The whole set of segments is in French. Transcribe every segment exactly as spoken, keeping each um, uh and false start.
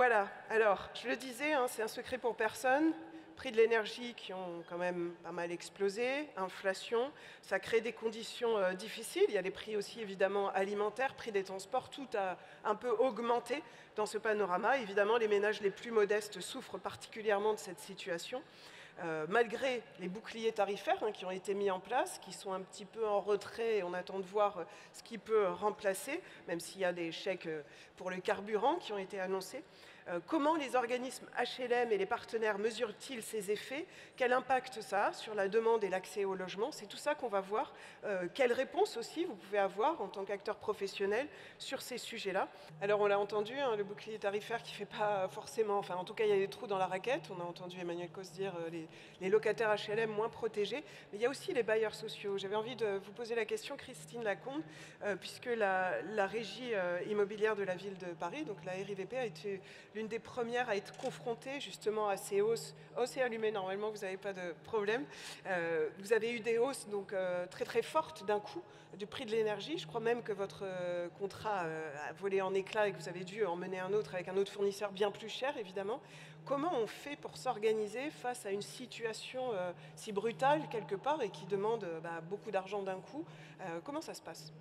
Voilà, alors, je le disais, hein, c'est un secret pour personne. Prix de l'énergie qui ont quand même pas mal explosé, inflation, ça crée des conditions euh, difficiles. Il y a des prix aussi évidemment alimentaires, prix des transports, tout a un peu augmenté dans ce panorama. Évidemment, les ménages les plus modestes souffrent particulièrement de cette situation. Euh, malgré les boucliers tarifaires hein, qui ont été mis en place, qui sont un petit peu en retrait et on attend de voir euh, ce qui peut remplacer, même s'il y a des chèques euh, pour le carburant qui ont été annoncés. Euh, comment les organismes H L M et les partenaires mesurent-ils ces effets? Quel impact ça a sur la demande et l'accès au logement? C'est tout ça qu'on va voir. Euh, quelles réponses aussi vous pouvez avoir en tant qu'acteur professionnel sur ces sujets-là? Alors on l'a entendu, hein, le bouclier tarifaire qui ne fait pas forcément, enfin en tout cas il y a des trous dans la raquette. On a entendu Emmanuel Cos dire euh, les, les locataires H L M moins protégés, mais il y a aussi les bailleurs sociaux. J'avais envie de vous poser la question, Christine Lacombe, euh, puisque la, la régie euh, immobilière de la ville de Paris, donc la R I V P, a été l'une des premières à être confrontée justement à ces hausses. Hausse et allumée, normalement vous n'avez pas de problème. Euh, vous avez eu des hausses donc euh, très très fortes d'un coup du prix de l'énergie. Je crois même que votre euh, contrat euh, a volé en éclats et que vous avez dû en mener un autre avec un autre fournisseur bien plus cher évidemment. Comment on fait pour s'organiser face à une situation euh, si brutale quelque part et qui demande euh, bah, beaucoup d'argent d'un coup? euh, Comment ça se passe?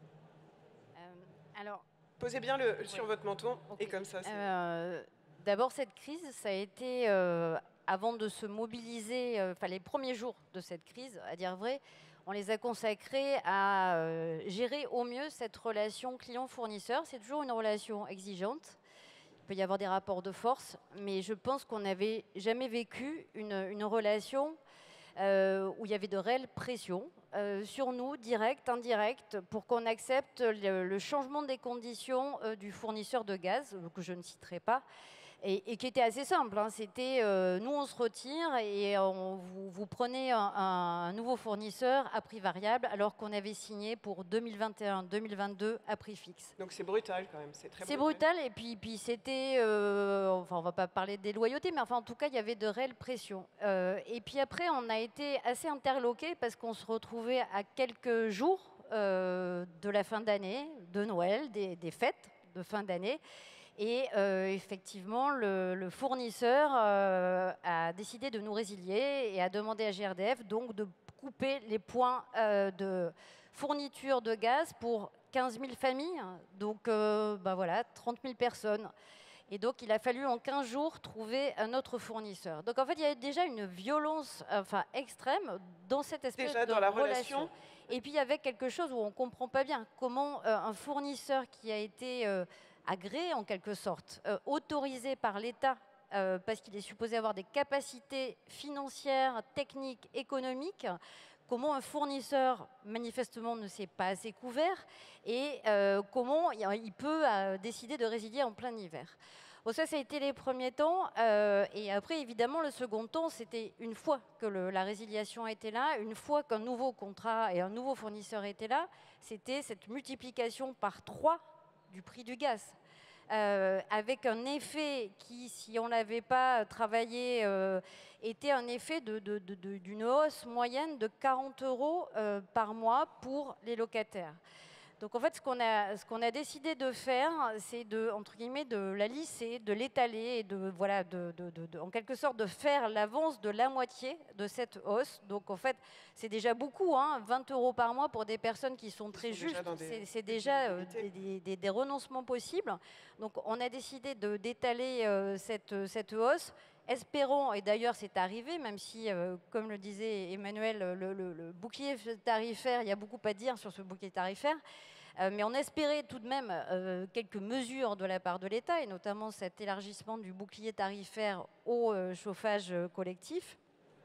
euh, Alors, Posez bien le, oui. sur votre menton Okay. et comme ça. Euh, D'abord, cette crise, ça a été, euh, avant de se mobiliser, enfin euh, les premiers jours de cette crise, à dire vrai, on les a consacrés à euh, gérer au mieux cette relation client-fournisseur. C'est toujours une relation exigeante. Il peut y avoir des rapports de force, mais je pense qu'on n'avait jamais vécu une, une relation euh, où il y avait de réelles pressions euh, sur nous, directes, indirectes, pour qu'on accepte le, le changement des conditions euh, du fournisseur de gaz, que je ne citerai pas, et, et qui était assez simple. Hein. C'était, euh, nous, on se retire et on, vous, vous prenez un, un nouveau fournisseur à prix variable, alors qu'on avait signé pour deux mille vingt et un deux mille vingt-deux à prix fixe. Donc c'est brutal quand même, c'est très C'est brutal. brutal, et puis, puis c'était, euh, enfin on va pas parler de déloyauté, mais enfin en tout cas il y avait de réelles pressions. Euh, et puis après on a été assez interloqués parce qu'on se retrouvait à quelques jours euh, de la fin d'année, de Noël, des, des fêtes de fin d'année. Et euh, effectivement, le, le fournisseur euh, a décidé de nous résilier et a demandé à G R D F donc de couper les points euh, de fourniture de gaz pour quinze mille familles, donc euh, bah voilà, trente mille personnes. Et donc, il a fallu en quinze jours trouver un autre fournisseur. Donc, en fait, il y a déjà une violence enfin, extrême dans cette espèce Déjà de dans la relation. relation. Et puis, il y avait quelque chose où on ne comprend pas bien comment euh, un fournisseur qui a été euh, agréé, en quelque sorte, euh, autorisé par l'État, euh, parce qu'il est supposé avoir des capacités financières, techniques, économiques, comment un fournisseur, manifestement, ne s'est pas assez couvert et euh, comment il peut euh, décider de résilier en plein hiver. Bon, ça, ça a été les premiers temps. Euh, et après, évidemment, le second temps, c'était une fois que le, la résiliation était là, une fois qu'un nouveau contrat et un nouveau fournisseur étaient là, c'était cette multiplication par trois du prix du gaz. Euh, avec un effet qui, si on ne l'avait pas travaillé, euh, était un effet de, de, de, de, d'une hausse moyenne de quarante euros euh, par mois pour les locataires. Donc en fait, ce qu'on a, ce qu'on a décidé de faire, c'est de, entre guillemets, de la lisser, de l'étaler et de, voilà, de, de, de, de, en quelque sorte, de faire l'avance de la moitié de cette hausse. Donc en fait, c'est déjà beaucoup, hein, vingt euros par mois pour des personnes qui sont très sont justes, des c'est déjà euh, des, des, des renoncements possibles. Donc on a décidé de, d'étaler euh, cette, cette hausse. Espérons, et d'ailleurs c'est arrivé, même si, euh, comme le disait Emmanuel, le, le, le bouclier tarifaire, il y a beaucoup à dire sur ce bouclier tarifaire, euh, mais on espérait tout de même euh, quelques mesures de la part de l'État, et notamment cet élargissement du bouclier tarifaire au euh, chauffage collectif.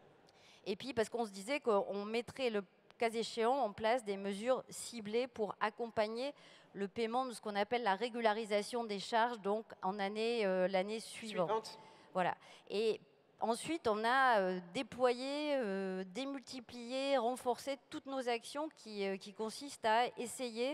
Et puis parce qu'on se disait qu'on mettrait le cas échéant en place des mesures ciblées pour accompagner le paiement de ce qu'on appelle la régularisation des charges, donc en année, euh, l'année suivante. Suivante. Voilà. Et ensuite, on a euh, déployé, euh, démultiplié, renforcé toutes nos actions qui, euh, qui consistent à essayer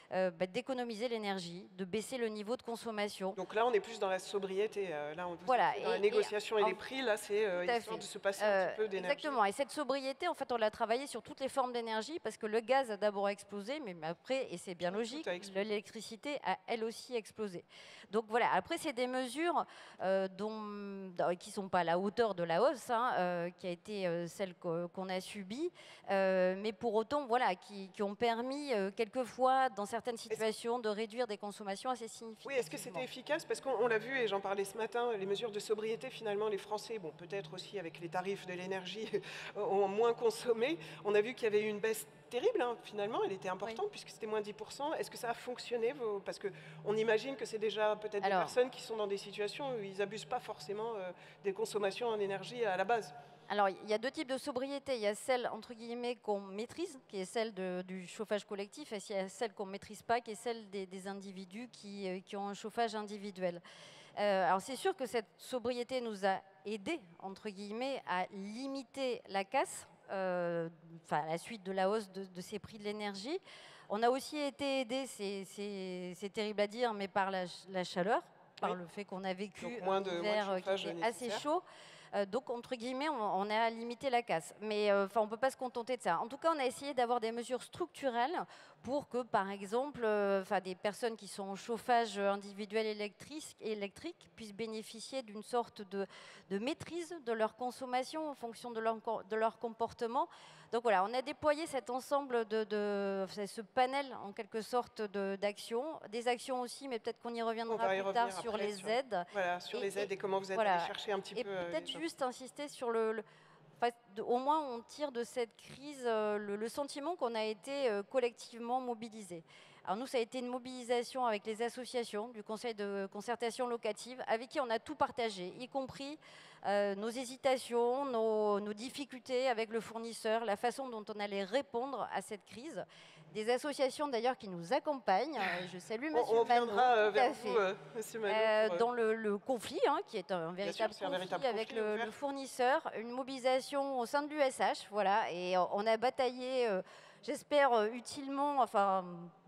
euh, bah, d'économiser l'énergie, de baisser le niveau de consommation. Donc là, on est plus dans la sobriété. Euh, là, on vous Voilà, êtes dans la et- négociation et, et en- les prix. Là, c'est euh, Tout à histoire fait. de se passer un Euh, petit peu d'énergie. Exactement. Et cette sobriété, en fait, on l'a travaillé sur toutes les formes d'énergie parce que le gaz a d'abord explosé, mais après, et c'est bien Tout logique, a explosé. l'électricité a elle aussi explosé. Donc voilà. Après, c'est des mesures euh, dont, qui sont pas à la hauteur de la hausse, hein, euh, qui a été euh, celle qu'o- qu'on a subie, euh, mais pour autant, voilà, qui, qui ont permis euh, quelquefois, dans certaines situations, de réduire des consommations assez significatives. Oui, est-ce que c'était efficace? Parce qu'on on l'a vu, et j'en parlais ce matin, les mesures de sobriété, finalement, les Français, bon, peut-être aussi avec les tarifs de l'énergie, ont moins consommé. On a vu qu'il y avait eu une baisse terrible, hein, finalement, elle était importante, Oui. puisque c'était moins dix pour cent. Est-ce que ça a fonctionné vos... Parce qu'on imagine que c'est déjà peut-être des Alors, personnes qui sont dans des situations où ils n'abusent pas forcément euh, des consommations en énergie à la base. Alors, il y a deux types de sobriété. Il y a celle, entre guillemets, qu'on maîtrise, qui est celle de- du chauffage collectif, et il y a celle qu'on ne maîtrise pas, qui est celle des, des individus qui, euh, qui ont un chauffage individuel. Euh, alors, c'est sûr que cette sobriété nous a aidés, entre guillemets, à limiter la casse, euh, enfin, à la suite de la hausse de, de ces prix de l'énergie. On a aussi été aidés, c'est- c'est c'est terrible à dire, mais par la, ch- la chaleur, par Oui. le fait qu'on a vécu Donc, moins un de- moins de hiver euh, qui chauffage était assez nécessaire. chaud. Euh, donc, entre guillemets, on, on a limité la casse. Mais euh, enfin, on ne peut pas se contenter de ça. En tout cas, on a essayé d'avoir des mesures structurelles pour que, par exemple, euh, enfin, des personnes qui sont en chauffage individuel électrique, électrique puissent bénéficier d'une sorte de, de maîtrise de leur consommation en fonction de leur, co- de leur comportement. Donc voilà, on a déployé cet ensemble de, de ce panel en quelque sorte de- d'actions, des actions aussi, mais peut-être qu'on y On reviendra va y plus tard revenir sur après, les sur- aides. Voilà, sur Et- les aides et, et comment vous êtes voilà. allé chercher un petit Et peu euh, peut-être les gens. juste insister sur le, le- enfin, de- au moins on tire de cette crise euh, le, le sentiment qu'on a été euh, collectivement mobilisés. Alors nous, ça a été une mobilisation avec les associations du Conseil de concertation locative, avec qui on a tout partagé, y compris euh, nos hésitations, nos, nos difficultés avec le fournisseur, la façon dont on allait répondre à cette crise. Des associations d'ailleurs qui nous accompagnent. Euh, Je salue On, Monsieur on Manot, viendra euh, tout à vers fait. vous, euh, Monsieur Manot. Euh, pour, euh, dans le, le conflit, hein, qui est un Bien sûr, véritable c'est un conflit véritable avec conflit le, ouvert. le fournisseur, une mobilisation au sein de l'U S H, voilà, et on on a bataillé, euh, j'espère euh, utilement, enfin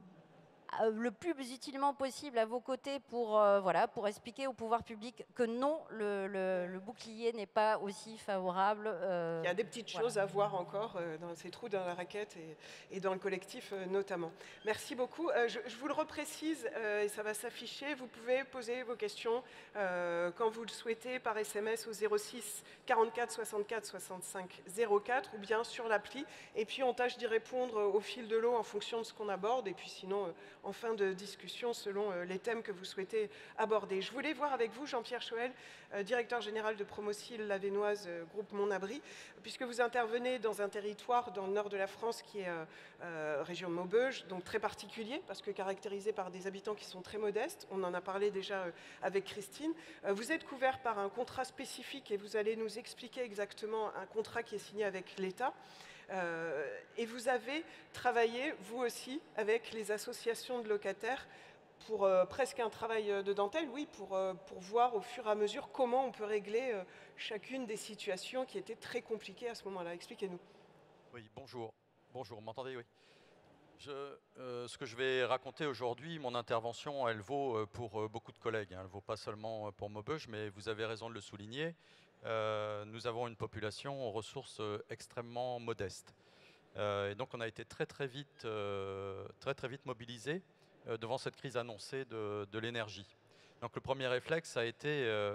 euh, le plus utilement possible à vos côtés pour, euh, voilà, pour expliquer au pouvoir public que non, le, le- le bouclier n'est pas aussi favorable. euh, Il y a des petites voilà. choses à voir encore euh, dans ces trous dans la raquette et, et dans le collectif euh, notamment. Merci beaucoup. Euh, je, je vous le reprécise euh, et ça va s'afficher. Vous pouvez poser vos questions euh, quand vous le souhaitez par S M S au zéro six quarante-quatre soixante-quatre soixante-cinq zéro quatre ou bien sur l'appli. Et puis on tâche d'y répondre au fil de l'eau en fonction de ce qu'on aborde et puis sinon euh, en fin de discussion selon euh, les thèmes que vous souhaitez aborder. Je voulais voir avec vous Jean-Pierre Choël, euh, directeur général de Promocil Lavenoise, euh, groupe Mon Abri, puisque vous intervenez dans un territoire dans le nord de la France qui est euh, euh, région de Maubeuge, donc très particulier parce que caractérisé par des habitants qui sont très modestes. On en a parlé déjà euh, avec Christine. Euh, vous êtes couvert par un contrat spécifique et vous allez nous expliquer exactement un contrat qui est signé avec l'État. Euh, et vous avez travaillé, vous aussi, avec les associations de locataires pour euh, presque un travail de dentelle, oui, pour, euh, pour voir au fur et à mesure comment on peut régler euh, chacune des situations qui étaient très compliquées à ce moment-là. Expliquez-nous. Oui, bonjour. Bonjour, vous m'entendez? Oui. Je, euh, ce que je vais raconter aujourd'hui, mon intervention, elle vaut euh, pour euh, beaucoup de collègues. Hein. Elle ne vaut pas seulement euh, pour Maubeuge, mais vous avez raison de le souligner. Euh, nous avons une population aux ressources euh, extrêmement modestes. Euh, et donc on a été très très vite, euh, très, très vite mobilisés euh, devant cette crise annoncée de, de l'énergie. Donc le premier réflexe a été euh,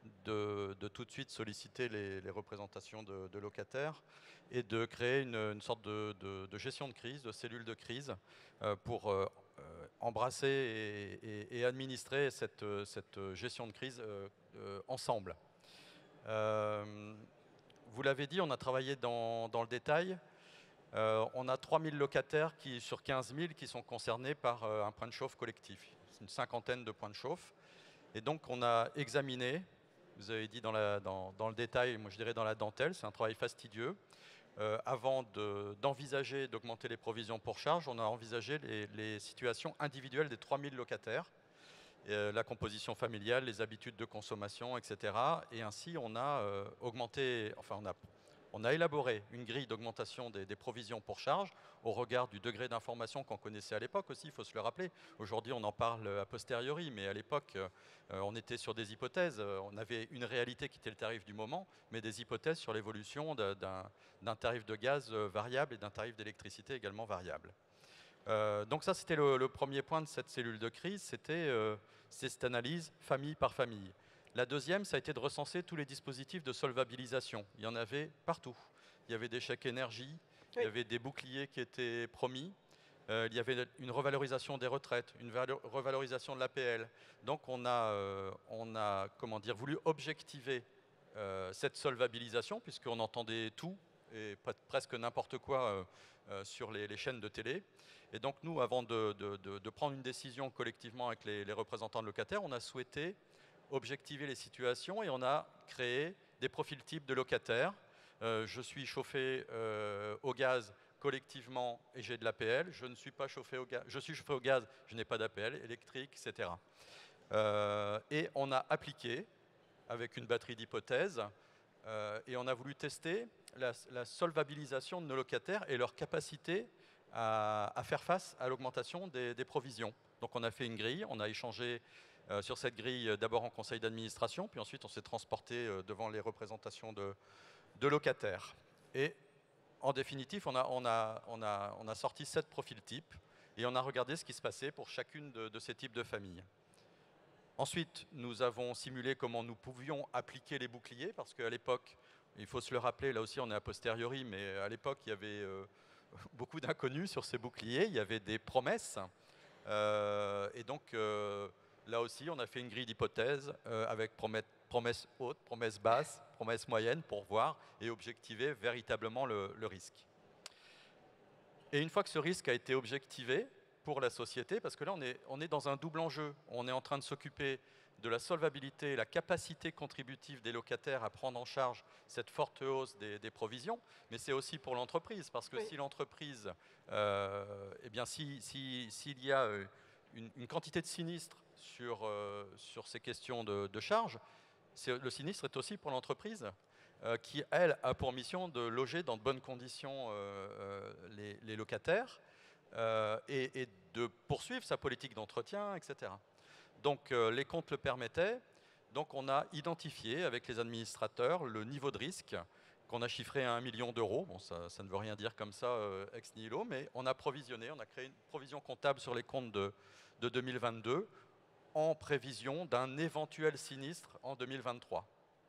de, de tout de suite solliciter les, les représentations de, de locataires et de créer une, une sorte de, de, de gestion de crise, de cellule de crise euh, pour euh, euh, embrasser et, et, et administrer cette, cette gestion de crise euh, euh, ensemble. Euh, vous l'avez dit, on a travaillé dans, dans le détail. Euh, on a trois mille locataires qui, sur quinze mille qui sont concernés par euh, un point de chauffe collectif. C'est une cinquantaine de points de chauffe. Et donc on a examiné, vous avez dit dans, la, dans, dans le détail, moi je dirais dans la dentelle, c'est un travail fastidieux. Euh, avant d'envisager d'augmenter les provisions pour charge, on a envisagé les, les situations individuelles des trois mille locataires, euh, la composition familiale, les habitudes de consommation, et cetera. Et ainsi on a euh, augmenté, enfin on a On a élaboré une grille d'augmentation des, des provisions pour charge au regard du degré d'information qu'on connaissait à l'époque aussi, il faut se le rappeler. Aujourd'hui, on en parle a posteriori, mais à l'époque, euh, on était sur des hypothèses. On avait une réalité qui était le tarif du moment, mais des hypothèses sur l'évolution d'un tarif de gaz variable et d'un tarif d'électricité également variable. Euh, donc ça, c'était le, le premier point de cette cellule de crise, c'était euh, cette analyse famille par famille. La deuxième, ça a été de recenser tous les dispositifs de solvabilisation. Il y en avait partout. Il y avait des chèques énergie, oui. Il y avait des boucliers qui étaient promis, euh, il y avait une revalorisation des retraites, une revalorisation de l'A P L. Donc on a, euh, on a comment dire, voulu objectiver euh, cette solvabilisation, puisqu'on entendait tout et presque n'importe quoi euh, euh, sur les, les chaînes de télé. Et donc nous, avant de, de, de, de prendre une décision collectivement avec les, les représentants de locataires, on a souhaité objectiver les situations et on a créé des profils types de locataires. Euh, je suis chauffé euh, au gaz collectivement et j'ai de l'A P L. Je ne suis pas chauffé au gaz. Je suis chauffé au gaz, je n'ai pas d'A P L, électrique, et cetera. Euh, et on a appliqué avec une batterie d'hypothèses euh, et on a voulu tester la, la solvabilisation de nos locataires et leur capacité à, à faire face à l'augmentation des, des provisions. Donc on a fait une grille, on a échangé Euh, sur cette grille, d'abord en conseil d'administration, puis ensuite on s'est transporté euh, devant les représentations de, de locataires. Et en définitive, on a, on, a, on, a, on a sorti sept profils types et on a regardé ce qui se passait pour chacune de, de ces types de familles. Ensuite, nous avons simulé comment nous pouvions appliquer les boucliers, parce qu'à l'époque, il faut se le rappeler, là aussi on est a posteriori, mais à l'époque il y avait euh, beaucoup d'inconnus sur ces boucliers, il y avait des promesses, euh, et donc euh, là aussi, on a fait une grille d'hypothèses euh, avec promesses hautes, promesses basses, promesses moyennes pour voir et objectiver véritablement le, le risque. Et une fois que ce risque a été objectivé pour la société, parce que là, on est, on est dans un double enjeu. On est en train de s'occuper de la solvabilité, la capacité contributive des locataires à prendre en charge cette forte hausse des, des provisions, mais c'est aussi pour l'entreprise, parce que oui. Si l'entreprise, euh, eh bien, si, si, s'il y a une, une quantité de sinistres Sur, euh, sur ces questions de, de charges, le sinistre est aussi pour l'entreprise euh, qui, elle, a pour mission de loger dans de bonnes conditions euh, euh, les, les locataires euh, et, et de poursuivre sa politique d'entretien, et cetera. Donc euh, les comptes le permettaient, donc on a identifié avec les administrateurs le niveau de risque qu'on a chiffré à un million d'euros. Bon, ça, ça ne veut rien dire comme ça euh, ex nihilo, mais on a provisionné, on a créé une provision comptable sur les comptes de, de deux mille vingt-deux en prévision d'un éventuel sinistre en deux mille vingt-trois.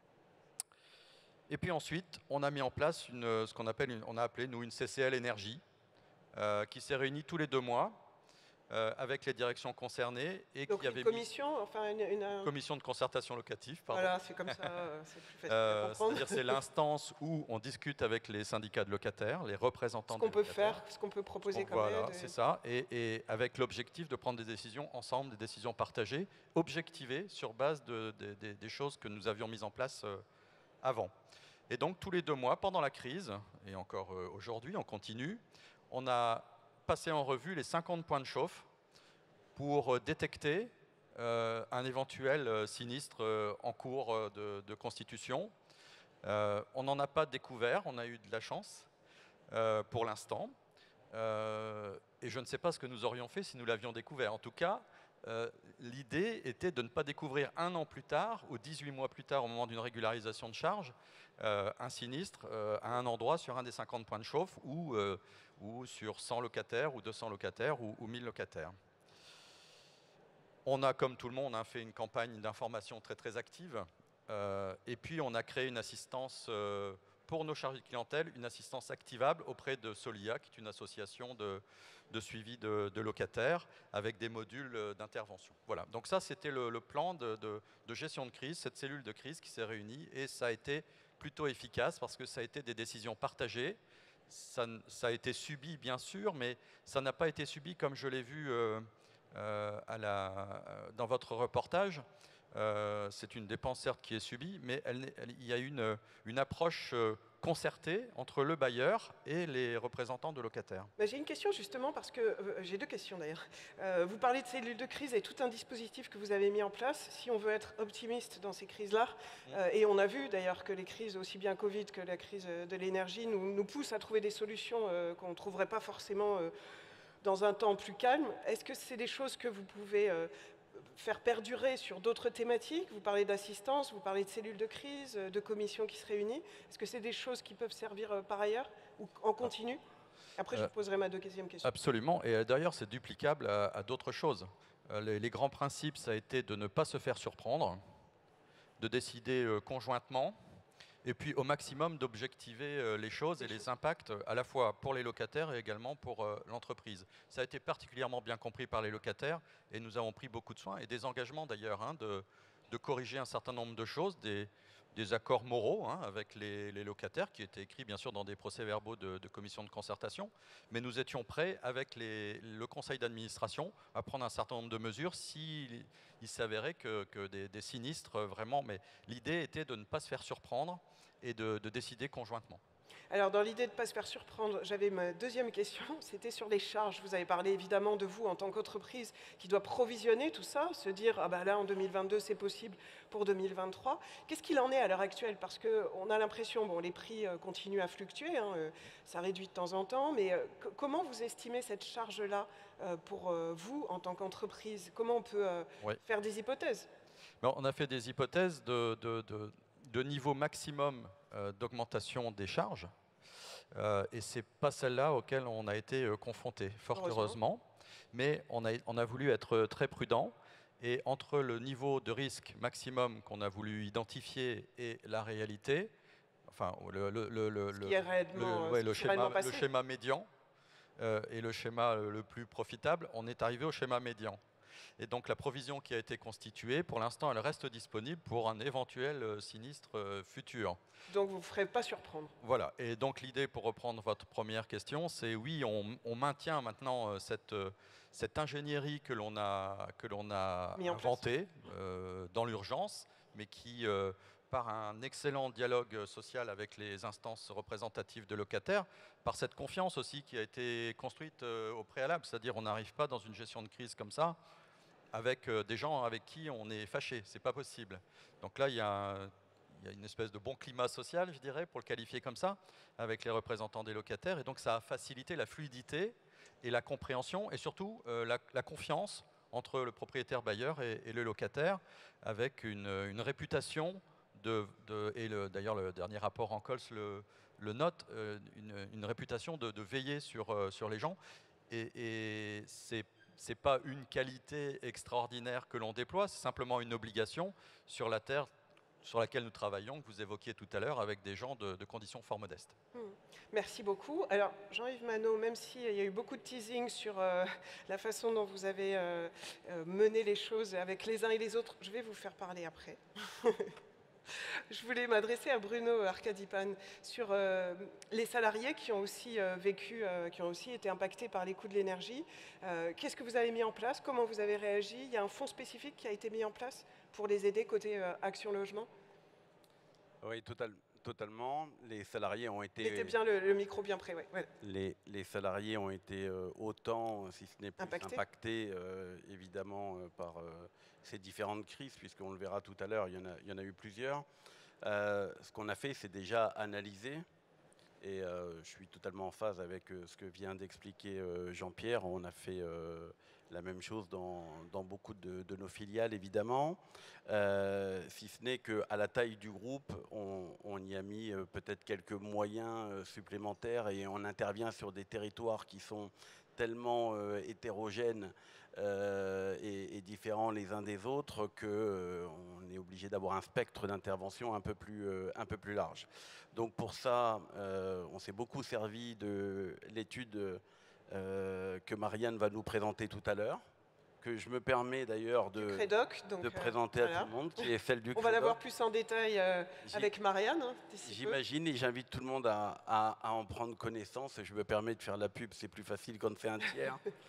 Et puis ensuite, on a mis en place une, ce qu'on appelle, une, on a appelé nous une C C L énergie, euh, qui s'est réunie tous les deux mois euh, avec les directions concernées et Donc qui avait une commission, mis enfin une, une commission de concertation locative. Pardon. Voilà, c'est comme ça, c'est plus facile euh, à comprendre. C'est-à-dire c'est l'instance où on discute avec les syndicats de locataires, les représentants ce qu'on des peut locataires. faire, ce qu'on peut proposer comme voilà, aide. C'est ça, et, et avec l'objectif de prendre des décisions ensemble, des décisions partagées, objectivées sur base de, de, de, des choses que nous avions mises en place euh, avant. Et donc tous les deux mois, pendant la crise, et encore euh, aujourd'hui, on continue, on a passé en revue les cinquante points de chauffe pour euh, détecter euh, un éventuel euh, sinistre euh, en cours euh, de, de constitution. Euh, on n'en a pas découvert, on a eu de la chance euh, pour l'instant. Euh, et je ne sais pas ce que nous aurions fait si nous l'avions découvert. En tout cas, euh, l'idée était de ne pas découvrir un an plus tard, ou dix-huit mois plus tard, au moment d'une régularisation de charge, euh, un sinistre euh, à un endroit sur un des cinquante points de chauffe, ou, euh, ou sur cent locataires, ou deux cents locataires, ou, ou mille locataires. On a, comme tout le monde, hein, fait une campagne d'information très très active, euh, et puis on a créé une assistance euh, pour nos chargés de clientèle, une assistance activable auprès de Solia, qui est une association de, de suivi de, de locataires, avec des modules d'intervention. Voilà, donc ça c'était le, le plan de, de, de gestion de crise, cette cellule de crise qui s'est réunie, et ça a été plutôt efficace parce que ça a été des décisions partagées, ça, ça a été subi bien sûr, mais ça n'a pas été subi comme je l'ai vu euh, euh, à la, dans votre reportage, Euh, c'est une dépense certes qui est subie, mais elle, elle, il y a une, une approche euh, concertée entre le bailleur et les représentants de locataires. Bah, j'ai une question justement parce que, euh, j'ai deux questions d'ailleurs. Euh, vous parlez de cellules de crise et tout un dispositif que vous avez mis en place. Si on veut être optimiste dans ces crises-là, euh, et on a vu d'ailleurs que les crises, aussi bien Covid que la crise de l'énergie, nous, nous poussent à trouver des solutions euh, qu'on ne trouverait pas forcément euh, dans un temps plus calme. Est-ce que c'est des choses que vous pouvez euh, faire perdurer sur d'autres thématiques? Vous parlez d'assistance, vous parlez de cellules de crise, de commissions qui se réunissent. Est-ce que c'est des choses qui peuvent servir euh, par ailleurs ou en continu? Après, je vous poserai ma deuxième question. Absolument, et d'ailleurs, c'est duplicable à, à d'autres choses. Euh, les, les grands principes, ça a été de ne pas se faire surprendre, de décider euh, conjointement, et puis au maximum d'objectiver euh, les choses et les impacts à la fois pour les locataires et également pour euh, l'entreprise. Ça a été particulièrement bien compris par les locataires et nous avons pris beaucoup de soins et des engagements d'ailleurs hein, de, de corriger un certain nombre de choses, des, des accords moraux hein, avec les, les locataires qui étaient écrits bien sûr dans des procès-verbaux de, de commission de concertation, mais nous étions prêts avec les, le conseil d'administration à prendre un certain nombre de mesures s'il il s'avérait que, que des, des sinistres vraiment, mais l'idée était de ne pas se faire surprendre et de, de décider conjointement. Alors, dans l'idée de ne pas se faire surprendre, j'avais ma deuxième question, c'était sur les charges. Vous avez parlé évidemment de vous en tant qu'entreprise qui doit provisionner tout ça, se dire « Ah ben là, en deux mille vingt-deux, c'est possible pour deux mille vingt-trois ». Qu'est-ce qu'il en est à l'heure actuelle? Parce qu'on a l'impression, bon, les prix euh, continuent à fluctuer, hein, euh, ça réduit de temps en temps, mais euh, comment vous estimez cette charge-là euh, pour euh, vous en tant qu'entreprise? Comment on peut euh, oui. faire des hypothèses? Ben, on a fait des hypothèses de, de, de, de niveau maximum euh, d'augmentation des charges. Euh, et ce n'est pas celle-là auquel on a été euh, confronté, fort heureusement. heureusement. Mais on a, on a voulu être très prudent. Et entre le niveau de risque maximum qu'on a voulu identifier et la réalité, enfin le, le, le, le, ce qui est réellement, le, ouais, le, schéma, passé. le schéma médian euh, et le schéma le plus profitable, on est arrivé au schéma médian. Et donc la provision qui a été constituée, pour l'instant, elle reste disponible pour un éventuel euh, sinistre euh, futur. Donc vous ne ferez pas surprendre. Voilà. Et donc l'idée, pour reprendre votre première question, c'est oui, on, on maintient maintenant euh, cette, euh, cette ingénierie que l'on a, que l'on a inventée euh, dans l'urgence, mais qui, euh, par un excellent dialogue social avec les instances représentatives de locataires, par cette confiance aussi qui a été construite euh, au préalable, c'est-à-dire on n'arrive pas dans une gestion de crise comme ça, avec euh, des gens avec qui on est fâché, c'est pas possible. Donc là, il y, a, il y a une espèce de bon climat social, je dirais, pour le qualifier comme ça, avec les représentants des locataires, et donc ça a facilité la fluidité et la compréhension, et surtout euh, la, la confiance entre le propriétaire bailleur et, et le locataire, avec une, une réputation, de, de, et d'ailleurs le, le dernier rapport en Cols le, le note, euh, une, une réputation de, de veiller sur, euh, sur les gens, et, et c'est ce n'est pas une qualité extraordinaire que l'on déploie, c'est simplement une obligation sur la terre sur laquelle nous travaillons, que vous évoquiez tout à l'heure, avec des gens de, de conditions fort modestes. Mmh. Merci beaucoup. Alors, Jean-Yves Manot, même s'il y a eu beaucoup de teasing sur euh, la façon dont vous avez euh, euh, mené les choses avec les uns et les autres, je vais vous faire parler après. Je voulais m'adresser à Bruno Arcadipan sur euh, les salariés qui ont aussi euh, vécu, euh, qui ont aussi été impactés par les coûts de l'énergie. Euh, Qu'est-ce que vous avez mis en place? Comment vous avez réagi? Il y a un fonds spécifique qui a été mis en place pour les aider côté euh, Action Logement? Oui, total, totalement. Les salariés ont été... Mettez bien le, le micro bien près, ouais. Ouais. Les, les salariés ont été euh, autant, si ce n'est plus, impactés, impactés euh, évidemment euh, par euh, ces différentes crises, puisqu'on le verra tout à l'heure, il y en a, il y en a eu plusieurs. Euh, ce qu'on a fait, c'est déjà analyser, et euh, je suis totalement en phase avec euh, ce que vient d'expliquer euh, Jean-Pierre. On a fait euh, la même chose dans, dans beaucoup de, de nos filiales, évidemment, euh, si ce n'est qu'à la taille du groupe, on, on y a mis euh, peut-être quelques moyens euh, supplémentaires, et on intervient sur des territoires qui sont tellement euh, hétérogènes euh, et, et différents les uns des autres qu'on euh, est obligé d'avoir un spectre d'intervention un peu plus, euh, un peu plus large. Donc pour ça, euh, on s'est beaucoup servi de l'étude euh, que Marianne va nous présenter tout à l'heure, que je me permets d'ailleurs de, Crédoc, donc, de présenter euh, à voilà. tout le monde, qui est celle du On Crédoc. va la voir plus en détail euh, avec Marianne. Hein, J'imagine, et j'invite tout le monde à, à, à en prendre connaissance. Je me permets de faire la pub, c'est plus facile quand c'est un tiers.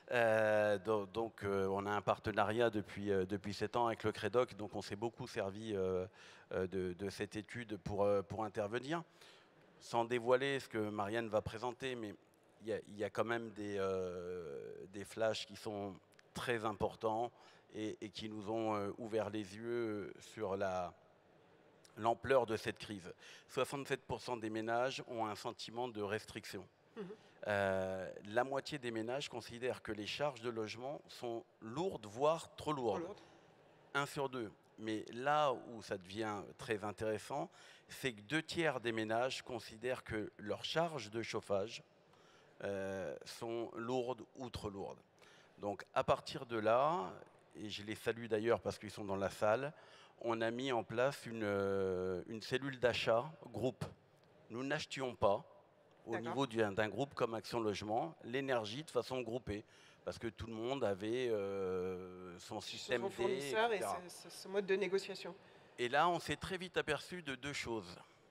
Euh, donc, donc euh, on a un partenariat depuis, euh, depuis sept ans avec le Crédoc, donc on s'est beaucoup servi euh, euh, de, de cette étude pour, euh, pour intervenir. Sans dévoiler ce que Marianne va présenter, mais il y, y a quand même des, euh, des flashs qui sont très importants et, et qui nous ont euh, ouvert les yeux sur la, l'ampleur de cette crise. soixante-sept pour cent des ménages ont un sentiment de restriction. Mmh. Euh, la moitié des ménages considèrent que les charges de logement sont lourdes, voire trop lourdes. Trop lourdes. Un sur deux. Mais là où ça devient très intéressant, c'est que deux tiers des ménages considèrent que leurs charges de chauffage euh, sont lourdes ou trop lourdes. Donc à partir de là, et je les salue d'ailleurs parce qu'ils sont dans la salle, on a mis en place une, euh, une cellule d'achat groupe. Nous n'achetions pas, au niveau d'un groupe comme Action Logement, l'énergie de façon groupée. Parce que tout le monde avait euh, son système son fournisseur et ce, ce mode de négociation. Et là, on s'est très vite aperçu de deux choses.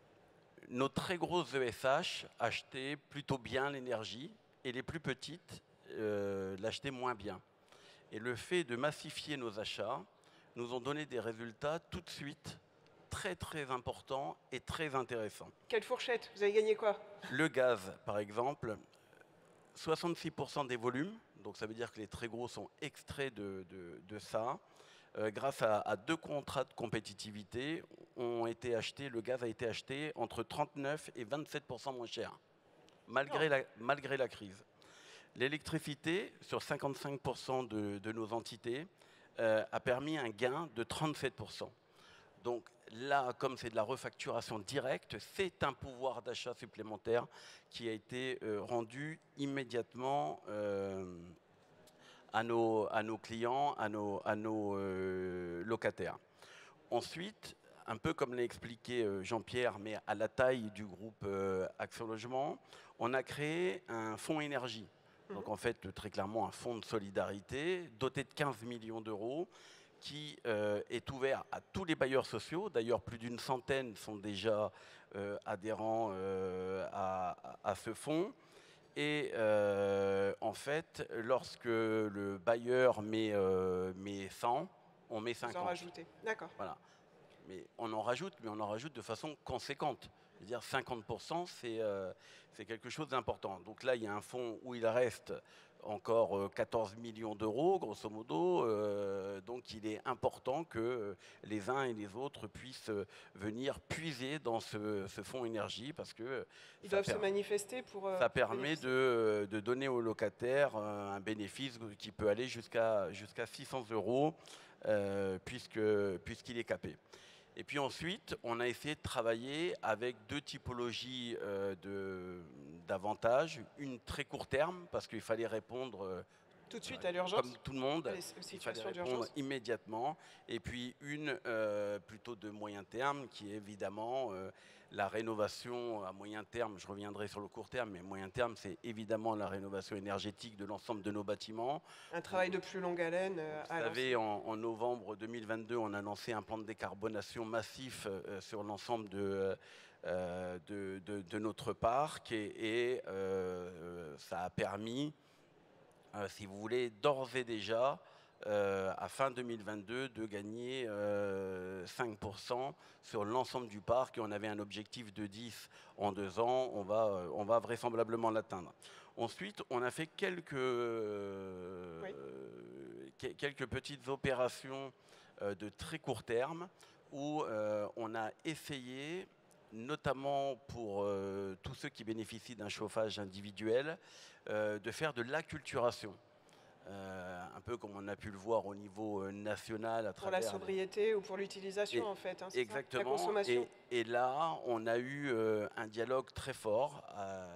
Nos très grosses E S H achetaient plutôt bien l'énergie et les plus petites euh, l'achetaient moins bien. Et le fait de massifier nos achats nous ont donné des résultats tout de suite très très importants et très intéressants. Quelle fourchette? Vous avez gagné quoi? Le gaz, par exemple, soixante-six pour cent des volumes, donc ça veut dire que les très gros sont extraits de, de, de ça. Euh, grâce à, à deux contrats de compétitivité, ont été achetés, le gaz a été acheté entre trente-neuf et vingt-sept pour cent moins cher, malgré, la, malgré la crise. L'électricité, sur cinquante-cinq pour cent de, de nos entités, euh, a permis un gain de trente-sept pour cent. Donc là, comme c'est de la refacturation directe, c'est un pouvoir d'achat supplémentaire qui a été euh, rendu immédiatement euh, à, nos, à nos clients, à nos, à nos euh, locataires. Ensuite, un peu comme l'a expliqué euh, Jean-Pierre, mais à la taille du groupe euh, Action Logement, on a créé un fonds énergie. Donc en fait, très clairement, un fonds de solidarité doté de quinze millions d'euros qui euh, est ouvert à tous les bailleurs sociaux. D'ailleurs, plus d'une centaine sont déjà euh, adhérents euh, à, à, à ce fonds. Et euh, en fait, lorsque le bailleur met, euh, met cent, on met cinquante. Vous en rajoutez, d'accord. Voilà. Mais on en rajoute, mais on en rajoute de façon conséquente. C'est-à-dire cinquante pour cent, c'est euh, quelque chose d'important. Donc là, il y a un fonds où il reste encore euh, quatorze millions d'euros, grosso modo. Euh, donc il est important que les uns et les autres puissent venir puiser dans ce, ce fonds énergie parce que ils doivent se manifester pour. Euh, ça permet de, de donner aux locataires un bénéfice qui peut aller jusqu'à jusqu'à six cents euros euh, puisque puisqu'il est capé. Et puis ensuite, on a essayé de travailler avec deux typologies euh, d'avantages. Une très court terme, parce qu'il fallait répondre euh, tout de suite à l'urgence. Comme tout le monde, il fallait répondre immédiatement. Et puis une euh, plutôt de moyen terme, qui est évidemment euh, la rénovation à moyen terme. Je reviendrai sur le court terme, mais moyen terme, c'est évidemment la rénovation énergétique de l'ensemble de nos bâtiments. Un travail de plus longue haleine. Euh, Vous savez, en, en novembre deux mille vingt-deux, on a lancé un plan de décarbonation massif euh, sur l'ensemble de, euh, de, de, de notre parc et, et euh, ça a permis, euh, si vous voulez, d'ores et déjà, Euh, à fin deux mille vingt-deux, de gagner euh, cinq pour cent sur l'ensemble du parc et on avait un objectif de dix en deux ans, on va, euh, on va vraisemblablement l'atteindre. Ensuite, on a fait quelques, euh, oui. euh, quelques petites opérations euh, de très court terme où euh, on a essayé, notamment pour euh, tous ceux qui bénéficient d'un chauffage individuel, euh, de faire de l'acculturation. Euh, un peu comme on a pu le voir au niveau euh, national à pour travers... la sobriété les... ou pour l'utilisation en fait, hein, exactement, ça, la consommation. Et, et là, on a eu euh, un dialogue très fort euh,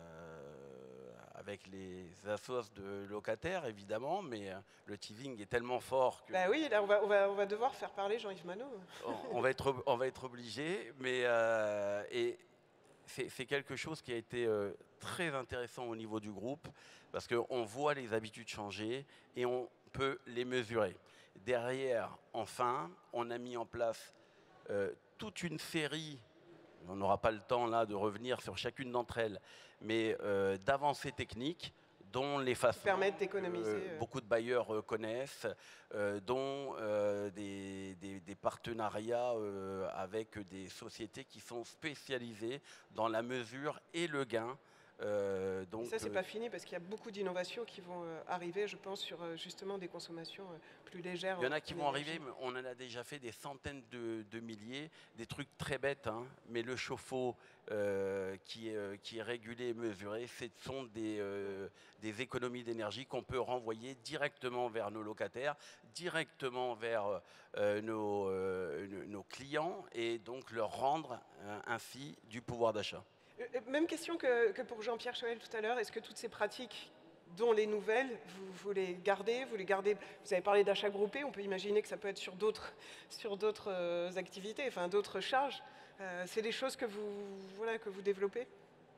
avec les assos de locataires, évidemment, mais euh, le teasing est tellement fort que... Bah oui, là, on va, on va, on va devoir faire parler Jean-Yves Manot. on, on, va être, on va être obligé, mais... Euh, et c'est quelque chose qui a été euh, très intéressant au niveau du groupe, parce qu'on voit les habitudes changer et on peut les mesurer. Derrière, enfin, on a mis en place euh, toute une série, on n'aura pas le temps là de revenir sur chacune d'entre elles, mais euh, d'avancées techniques, dont les façons permettent d'économiser. Euh, beaucoup de bailleurs euh, connaissent, euh, dont euh, des, des, des partenariats euh, avec des sociétés qui sont spécialisées dans la mesure et le gain. Euh, donc, et ça, c'est euh, pas fini parce qu'il y a beaucoup d'innovations qui vont euh, arriver, je pense, sur euh, justement des consommations euh, plus légères. Il y en a qui vont énergie. arriver, mais on en a déjà fait des centaines de, de milliers, des trucs très bêtes, hein, mais le chauffe-eau euh, qui, est, qui est régulé et mesuré, ce sont des, euh, des économies d'énergie qu'on peut renvoyer directement vers nos locataires, directement vers euh, nos, euh, nos clients et donc leur rendre euh, ainsi du pouvoir d'achat. Même question que, que pour Jean-Pierre Choël tout à l'heure. Est-ce que toutes ces pratiques, dont les nouvelles, vous, vous les gardez, vous les gardez, vous avez parlé d'achat groupé, on peut imaginer que ça peut être sur d'autres sur d'autres euh, activités, enfin d'autres charges. Euh, c'est des choses que vous, voilà, que vous développez?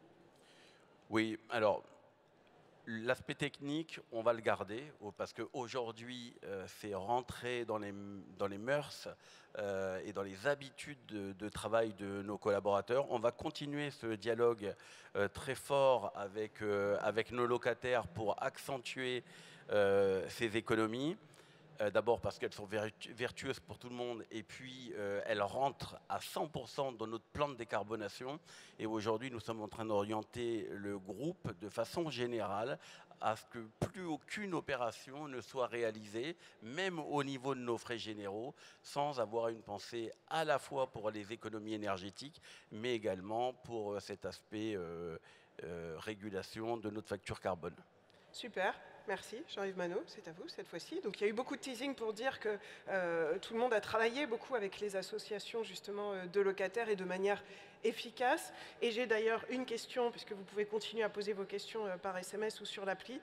Oui, alors l'aspect technique, on va le garder parce qu'aujourd'hui, euh, c'est rentré dans les, dans les mœurs euh, et dans les habitudes de, de travail de nos collaborateurs. On va continuer ce dialogue euh, très fort avec, euh, avec nos locataires pour accentuer euh, ces économies. Euh, D'abord parce qu'elles sont vertu vertueuses pour tout le monde et puis euh, elles rentrent à cent pour cent dans notre plan de décarbonation. Et aujourd'hui, nous sommes en train d'orienter le groupe de façon générale à ce que plus aucune opération ne soit réalisée, même au niveau de nos frais généraux, sans avoir une pensée à la fois pour les économies énergétiques, mais également pour euh, cet aspect euh, euh, régulation de notre facture carbone. Super. Merci, Jean-Yves Manot, c'est à vous cette fois-ci. Donc il y a eu beaucoup de teasing pour dire que euh, tout le monde a travaillé beaucoup avec les associations justement euh, de locataires et de manière efficace. Et j'ai d'ailleurs une question, puisque vous pouvez continuer à poser vos questions euh, par S M S ou sur l'appli,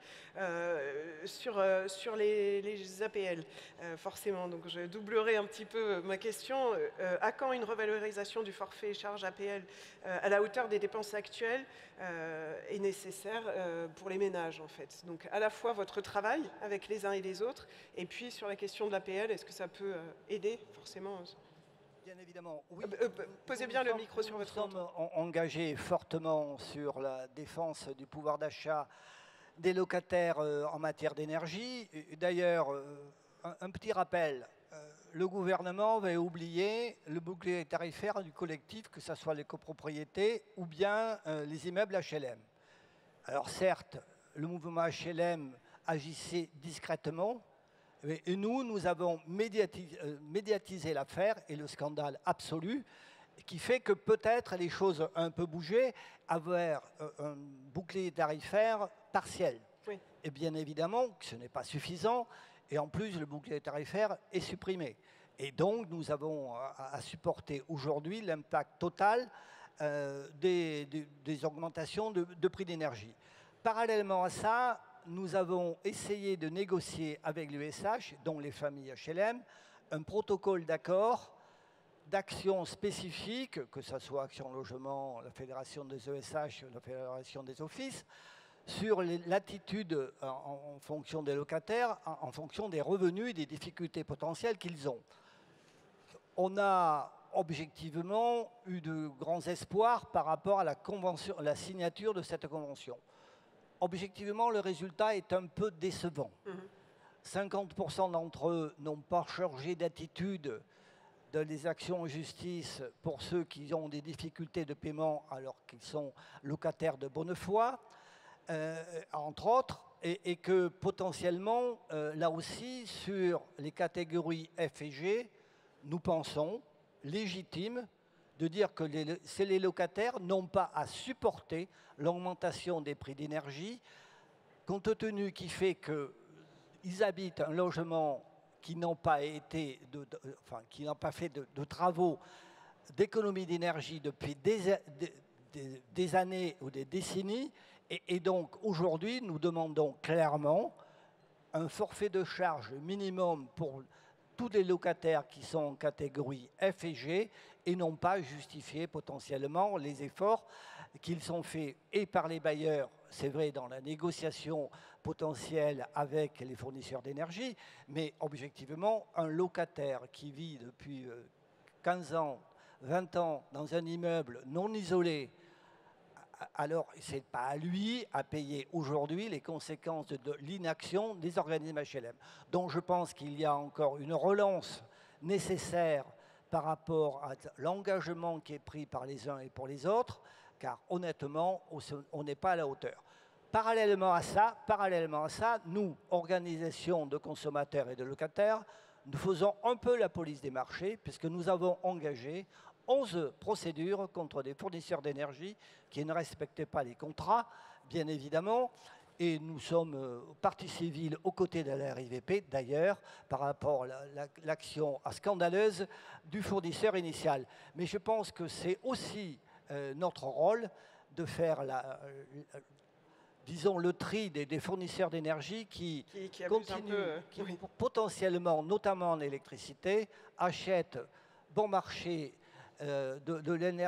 euh, sur, euh, sur les, les A P L, euh, forcément. Donc je doublerai un petit peu ma question. Euh, à quand une revalorisation du forfait charge A P L euh, à la hauteur des dépenses actuelles euh, est nécessaire euh, pour les ménages, en fait? Donc à la fois votre travail avec les uns et les autres, et puis sur la question de l'A P L, est-ce que ça peut euh, aider forcément? Bien évidemment, oui. Euh, euh, posez bien le micro sur votre compte. Nous sommes engagés fortement sur la défense du pouvoir d'achat des locataires euh, en matière d'énergie. D'ailleurs, euh, un, un petit rappel, euh, le gouvernement va oublier le bouclier tarifaire du collectif, que ce soit les copropriétés ou bien euh, les immeubles H L M. Alors certes, le mouvement H L M agissait discrètement, et nous, nous avons médiatisé, euh, médiatisé l'affaire et le scandale absolu, qui fait que peut-être les choses ont un peu bougé vers euh, un bouclier tarifaire partiel. Oui. Et bien évidemment, ce n'est pas suffisant, et en plus, le bouclier tarifaire est supprimé. Et donc, nous avons à, à supporter aujourd'hui l'impact total euh, des, des, des augmentations de, de prix d'énergie. Parallèlement à ça, nous avons essayé de négocier avec l'U S H, dont les familles H L M, un protocole d'accord d'action spécifique, que ce soit Action Logement, la Fédération des E S H, la Fédération des Offices, sur l'attitude en, en fonction des locataires, en, en fonction des revenus et des difficultés potentielles qu'ils ont. On a objectivement eu de grands espoirs par rapport à la, convention, la signature de cette convention. Objectivement, le résultat est un peu décevant. Mmh. cinquante pour cent d'entre eux n'ont pas changé d'attitude dans les actions en justice pour ceux qui ont des difficultés de paiement alors qu'ils sont locataires de bonne foi, euh, entre autres, et, et que potentiellement, euh, là aussi, sur les catégories F et G, nous pensons légitime de dire que les, les locataires n'ont pas à supporter l'augmentation des prix d'énergie, compte tenu qui fait qu'ils habitent un logement qui n'ont pas été, de, de, enfin, qui n'ont pas fait de, de travaux d'économie d'énergie depuis des, des, des années ou des décennies, et, et donc aujourd'hui nous demandons clairement un forfait de charge minimum pour tous les locataires qui sont en catégorie F et G et non pas justifier potentiellement les efforts qu'ils sont faits et par les bailleurs, c'est vrai, dans la négociation potentielle avec les fournisseurs d'énergie, mais objectivement, un locataire qui vit depuis quinze ans, vingt ans dans un immeuble non isolé, alors ce n'est pas à lui à payer aujourd'hui les conséquences de, de l'inaction des organismes H L M. Donc je pense qu'il y a encore une relance nécessaire par rapport à l'engagement qui est pris par les uns et pour les autres, car honnêtement, on n'est pas à la hauteur. Parallèlement à ça, parallèlement à ça, nous, organisations de consommateurs et de locataires, nous faisons un peu la police des marchés, puisque nous avons engagé onze procédures contre des fournisseurs d'énergie qui ne respectaient pas les contrats, bien évidemment. Et nous sommes euh, partie civile aux côtés de la R I V P, d'ailleurs, par rapport à l'action scandaleuse du fournisseur initial. Mais je pense que c'est aussi euh, notre rôle de faire, la, euh, disons, le tri des, des fournisseurs d'énergie qui, qui, qui continuent, peu, euh, qui oui. potentiellement, notamment en électricité, achètent bon marché Euh, de,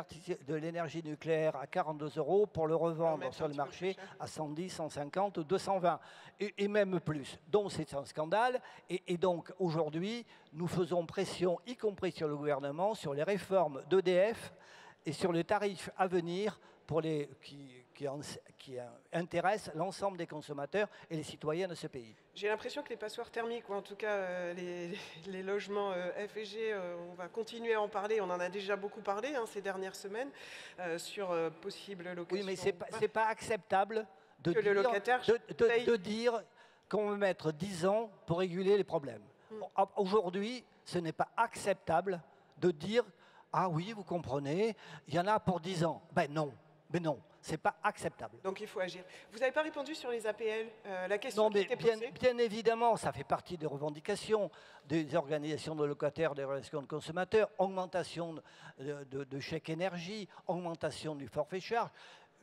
de l'énergie nucléaire à quarante-deux euros pour le revendre sur le marché à cent dix, cent cinquante ou deux cent vingt, et, et même plus. Donc c'est un scandale. Et, et donc aujourd'hui, nous faisons pression, y compris sur le gouvernement, sur les réformes d'E D F et sur les tarifs à venir pour les, qui, qui, en, qui intéressent l'ensemble des consommateurs et les citoyens de ce pays. J'ai l'impression que les passoires thermiques, ou en tout cas euh, les, les logements euh, F et G, euh, on va continuer à en parler. On en a déjà beaucoup parlé hein, ces dernières semaines euh, sur euh, possible location. Oui, mais ce n'est pas, pas acceptable de que dire, le locataire de, de, de dire qu'on veut mettre dix ans pour réguler les problèmes. Hmm. Aujourd'hui, ce n'est pas acceptable de dire « Ah oui, vous comprenez, il y en a pour dix ans ». Ben non. Mais non, ce n'est pas acceptable. Donc il faut agir. Vous n'avez pas répondu sur les A P L, euh, la question non, qui mais était bien, posée. Bien évidemment, ça fait partie des revendications des organisations de locataires, des relations de consommateurs, augmentation de, de, de chèque énergie, augmentation du forfait charge.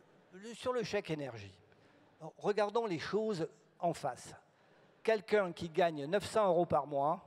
Sur le chèque énergie, regardons les choses en face. Quelqu'un qui gagne neuf cents euros par mois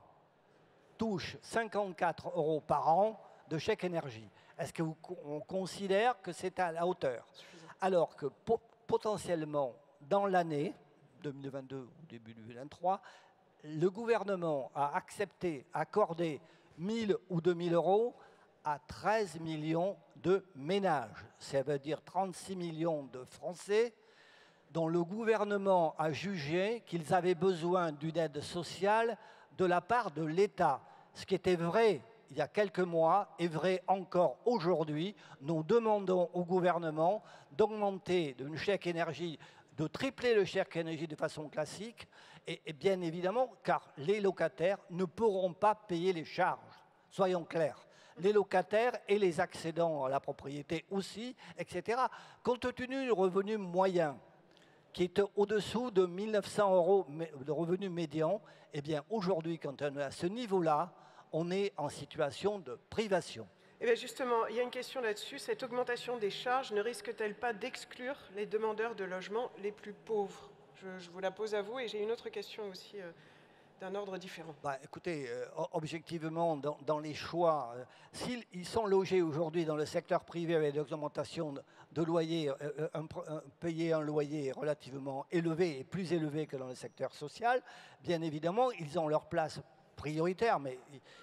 touche cinquante-quatre euros par an de chèque énergie. Est-ce qu'on considère que c'est à la hauteur? Alors que po potentiellement, dans l'année deux mille vingt-deux ou début deux mille vingt-trois, le gouvernement a accepté, accordé mille ou deux mille euros à treize millions de ménages. Ça veut dire trente-six millions de Français dont le gouvernement a jugé qu'ils avaient besoin d'une aide sociale de la part de l'État. Ce qui était vrai il y a quelques mois est vrai encore aujourd'hui. Nous demandons au gouvernement d'augmenter le chèque énergie, de tripler le chèque énergie de façon classique, et, et bien évidemment, car les locataires ne pourront pas payer les charges, soyons clairs. Les locataires et les accédants à la propriété aussi, et cetera. Compte tenu du revenu moyen, qui est au-dessous de mille neuf cents euros de revenu médian, eh bien aujourd'hui, quand on est à ce niveau-là, on est en situation de privation. Eh bien justement, il y a une question là-dessus. Cette augmentation des charges ne risque-t-elle pas d'exclure les demandeurs de logement les plus pauvres? je, je vous la pose à vous, et j'ai une autre question aussi euh, d'un ordre différent. Bah, écoutez, euh, objectivement, dans, dans les choix, euh, s'ils sont logés aujourd'hui dans le secteur privé avec des augmentations de, de loyer, euh, un, un, payer un loyer relativement élevé et plus élevé que dans le secteur social, bien évidemment, ils ont leur place prioritaire, mais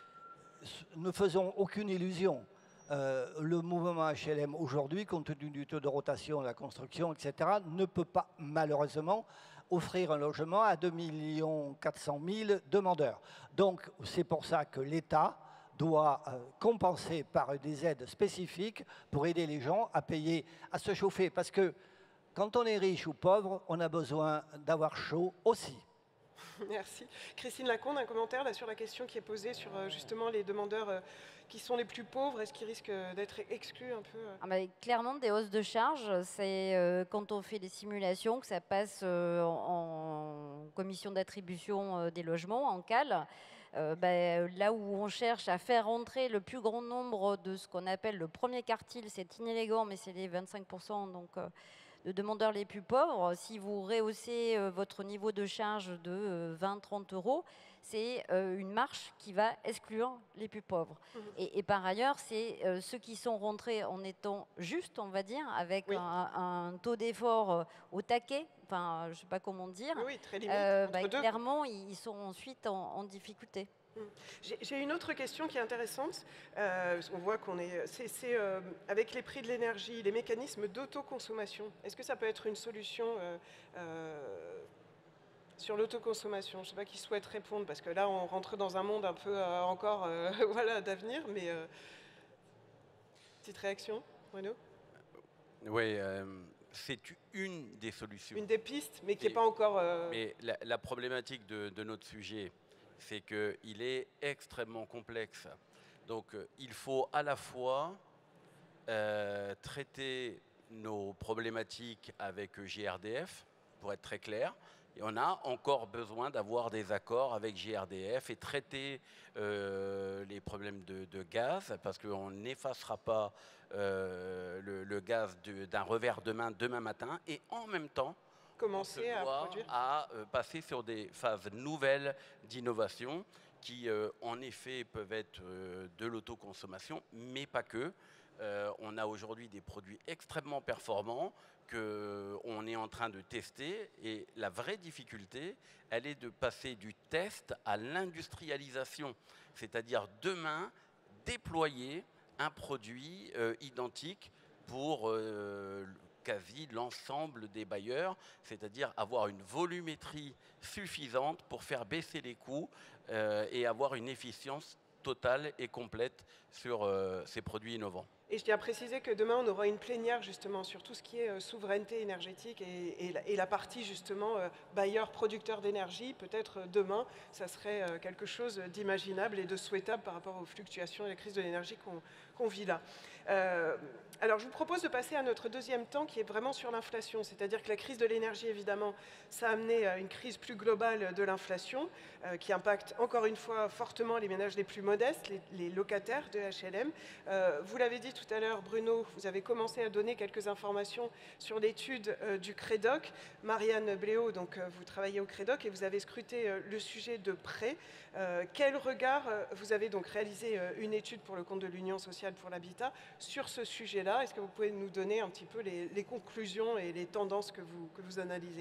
ne faisons aucune illusion. Euh, le mouvement H L M aujourd'hui, compte tenu du taux de rotation de la construction, et cetera, ne peut pas malheureusement offrir un logement à deux millions quatre cent mille demandeurs. Donc c'est pour ça que l'État doit euh, compenser par des aides spécifiques pour aider les gens à payer, à se chauffer. Parce que quand on est riche ou pauvre, on a besoin d'avoir chaud aussi. Merci. Christine Lacombe, un commentaire là, sur la question qui est posée sur euh, justement les demandeurs euh, qui sont les plus pauvres. Est-ce qu'ils risquent d'être exclus un peu euh... ah bah, clairement, des hausses de charges, c'est euh, quand on fait des simulations que ça passe euh, en, en commission d'attribution euh, des logements, en C A L. Euh, bah, là où on cherche à faire rentrer le plus grand nombre de ce qu'on appelle le premier quartile, c'est inélégant, mais c'est les vingt-cinq pour cent donc, euh, de demandeurs les plus pauvres. Si vous rehaussez euh, votre niveau de charge de euh, vingt à trente euros, c'est euh, une marche qui va exclure les plus pauvres. Mmh. Et, et par ailleurs, c'est euh, ceux qui sont rentrés en étant justes, on va dire, avec oui. un, un taux d'effort euh, au taquet, enfin, je ne sais pas comment dire, oui, très limite, euh, bah, clairement, ils sont ensuite en, en difficulté. J'ai une autre question qui est intéressante. Euh, on voit qu'on est... C'est euh, avec les prix de l'énergie, les mécanismes d'autoconsommation. Est-ce que ça peut être une solution euh, euh, sur l'autoconsommation? Je ne sais pas qui souhaite répondre, parce que là, on rentre dans un monde un peu euh, encore euh, voilà, d'avenir, mais... Euh... Petite réaction, Bruno? Oui, euh, c'est une des solutions. Une des pistes, mais qui n'est pas encore... Euh... Mais la, la problématique de, de notre sujet, c'est qu'il est extrêmement complexe. Donc, euh, il faut à la fois euh, traiter nos problématiques avec G R D F, pour être très clair, et on a encore besoin d'avoir des accords avec G R D F et traiter euh, les problèmes de, de gaz, parce qu'on n'effacera pas euh, le, le gaz d'un revers de main demain matin, et en même temps, commencer on se doit à produire à euh, passer sur des phases nouvelles d'innovation qui, euh, en effet, peuvent être euh, de l'autoconsommation, mais pas que. Euh, on a aujourd'hui des produits extrêmement performants qu'on est en train de tester, et la vraie difficulté, elle est de passer du test à l'industrialisation, c'est-à-dire demain déployer un produit euh, identique pour euh, quasi l'ensemble des bailleurs, c'est-à-dire avoir une volumétrie suffisante pour faire baisser les coûts euh, et avoir une efficience totale et complète sur euh, ces produits innovants. Et je tiens à préciser que demain, on aura une plénière justement sur tout ce qui est euh, souveraineté énergétique et, et, la, et la partie justement euh, bailleur, producteur d'énergie. Peut-être euh, demain, ça serait euh, quelque chose d'imaginable et de souhaitable par rapport aux fluctuations et la crise de l'énergie qu'on qu'on vit là. Euh, alors, je vous propose de passer à notre deuxième temps qui est vraiment sur l'inflation. C'est-à-dire que la crise de l'énergie, évidemment, ça a amené à une crise plus globale de l'inflation euh, qui impacte encore une fois fortement les ménages les plus modestes, les, les locataires de H L M. Euh, vous l'avez dit tout à l'heure, Bruno, vous avez commencé à donner quelques informations sur l'étude euh, du Crédoc. Marianne Bléau, donc euh, vous travaillez au Crédoc et vous avez scruté euh, le sujet de près. Euh, quel regard euh, vous avez donc réalisé euh, une étude pour le compte de l'Union sociale pour l'habitat sur ce sujet-là? Est-ce que vous pouvez nous donner un petit peu les, les conclusions et les tendances que vous, que vous analysez?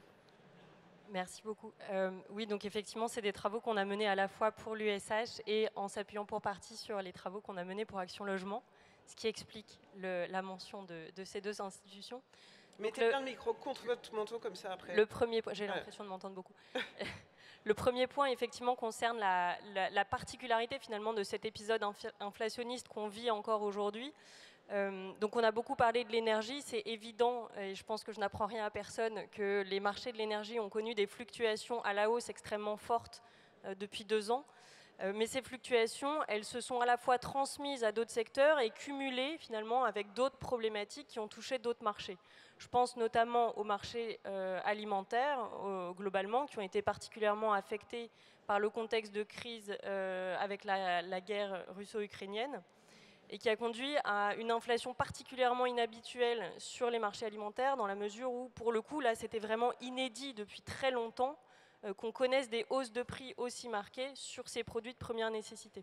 Merci beaucoup. Euh, oui, donc effectivement, c'est des travaux qu'on a menés à la fois pour l'U S H et en s'appuyant pour partie sur les travaux qu'on a menés pour Action Logement, ce qui explique le, la mention de, de ces deux institutions. Mettez le, bien le micro contre votre manteau comme ça après. Le premier point, j'ai l'impression ouais. de m'entendre beaucoup. Le premier point, effectivement, concerne la, la, la particularité finalement de cet épisode inflationniste qu'on vit encore aujourd'hui. Euh, donc on a beaucoup parlé de l'énergie, c'est évident, et je pense que je n'apprends rien à personne, que les marchés de l'énergie ont connu des fluctuations à la hausse extrêmement fortes euh, depuis deux ans. Euh, mais ces fluctuations, elles se sont à la fois transmises à d'autres secteurs et cumulées finalement avec d'autres problématiques qui ont touché d'autres marchés. Je pense notamment aux marchés euh, alimentaires, euh, globalement, qui ont été particulièrement affectés par le contexte de crise euh, avec la, la guerre russo-ukrainienne, et qui a conduit à une inflation particulièrement inhabituelle sur les marchés alimentaires, dans la mesure où, pour le coup, là, c'était vraiment inédit depuis très longtemps euh, qu'on connaisse des hausses de prix aussi marquées sur ces produits de première nécessité.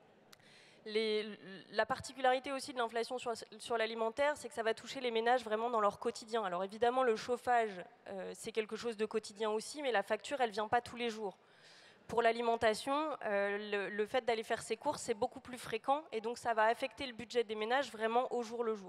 Les, la particularité aussi de l'inflation sur, sur l'alimentaire, c'est que ça va toucher les ménages vraiment dans leur quotidien. Alors évidemment, le chauffage, euh, c'est quelque chose de quotidien aussi, mais la facture, elle ne vient pas tous les jours. Pour l'alimentation, euh, le, le fait d'aller faire ses courses, c'est beaucoup plus fréquent, et donc ça va affecter le budget des ménages vraiment au jour le jour.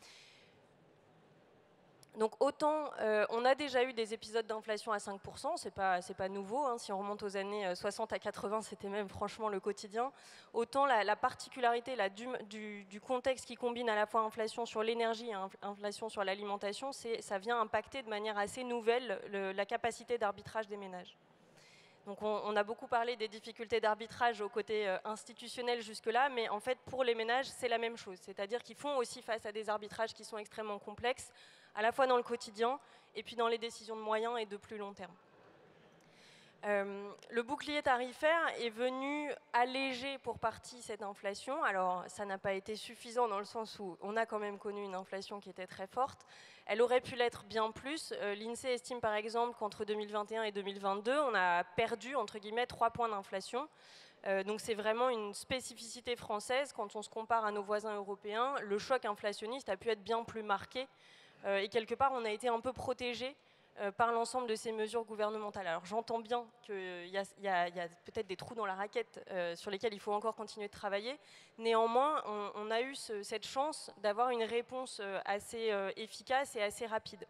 Donc autant euh, on a déjà eu des épisodes d'inflation à cinq pour cent, c'est pas, c'est pas nouveau, hein, si on remonte aux années soixante à quatre-vingts, c'était même franchement le quotidien, autant la, la particularité la, du, du, du contexte qui combine à la fois inflation sur l'énergie et inflation sur l'alimentation, ça vient impacter de manière assez nouvelle le, la capacité d'arbitrage des ménages. Donc on, on a beaucoup parlé des difficultés d'arbitrage au côté euh, institutionnel jusque-là, mais en fait pour les ménages c'est la même chose, c'est-à-dire qu'ils font aussi face à des arbitrages qui sont extrêmement complexes, à la fois dans le quotidien et puis dans les décisions de moyen et de plus long terme. Euh, le bouclier tarifaire est venu alléger pour partie cette inflation. Alors ça n'a pas été suffisant dans le sens où on a quand même connu une inflation qui était très forte. Elle aurait pu l'être bien plus. Euh, L'INSEE estime par exemple qu'entre deux mille vingt et un et deux mille vingt-deux, on a perdu entre guillemets trois points d'inflation. Euh, donc c'est vraiment une spécificité française. Quand on se compare à nos voisins européens, le choc inflationniste a pu être bien plus marqué. Euh, et quelque part, on a été un peu protégé euh, par l'ensemble de ces mesures gouvernementales. Alors j'entends bien qu'il y a, y a, y a peut-être des trous dans la raquette euh, sur lesquels il faut encore continuer de travailler. Néanmoins, on, on a eu ce, cette chance d'avoir une réponse euh, assez euh, efficace et assez rapide.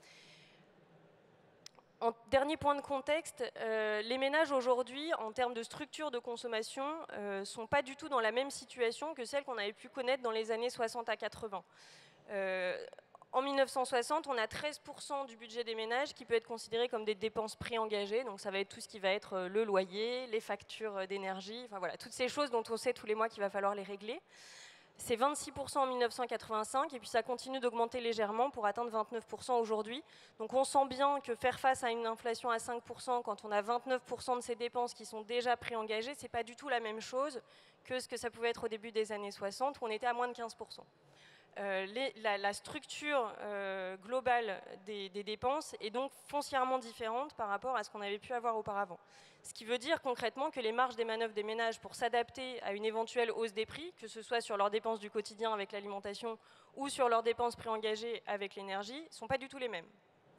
En dernier point de contexte, euh, les ménages aujourd'hui, en termes de structure de consommation, ne euh, sont pas du tout dans la même situation que celle qu'on avait pu connaître dans les années soixante à quatre-vingts. Euh, en mille neuf cent soixante, on a treize pour cent du budget des ménages qui peut être considéré comme des dépenses préengagées. Donc ça va être tout ce qui va être le loyer, les factures d'énergie, enfin voilà, toutes ces choses dont on sait tous les mois qu'il va falloir les régler. C'est vingt-six pour cent en mille neuf cent quatre-vingt-cinq et puis ça continue d'augmenter légèrement pour atteindre vingt-neuf pour cent aujourd'hui. Donc on sent bien que faire face à une inflation à cinq pour cent quand on a vingt-neuf pour cent de ces dépenses qui sont déjà préengagées, c'est pas du tout la même chose que ce que ça pouvait être au début des années soixante où on était à moins de quinze pour cent. Euh, les, la, la structure euh, globale des, des dépenses est donc foncièrement différente par rapport à ce qu'on avait pu avoir auparavant. Ce qui veut dire concrètement que les marges des manœuvres des ménages pour s'adapter à une éventuelle hausse des prix, que ce soit sur leurs dépenses du quotidien avec l'alimentation ou sur leurs dépenses préengagées avec l'énergie, ne sont pas du tout les mêmes.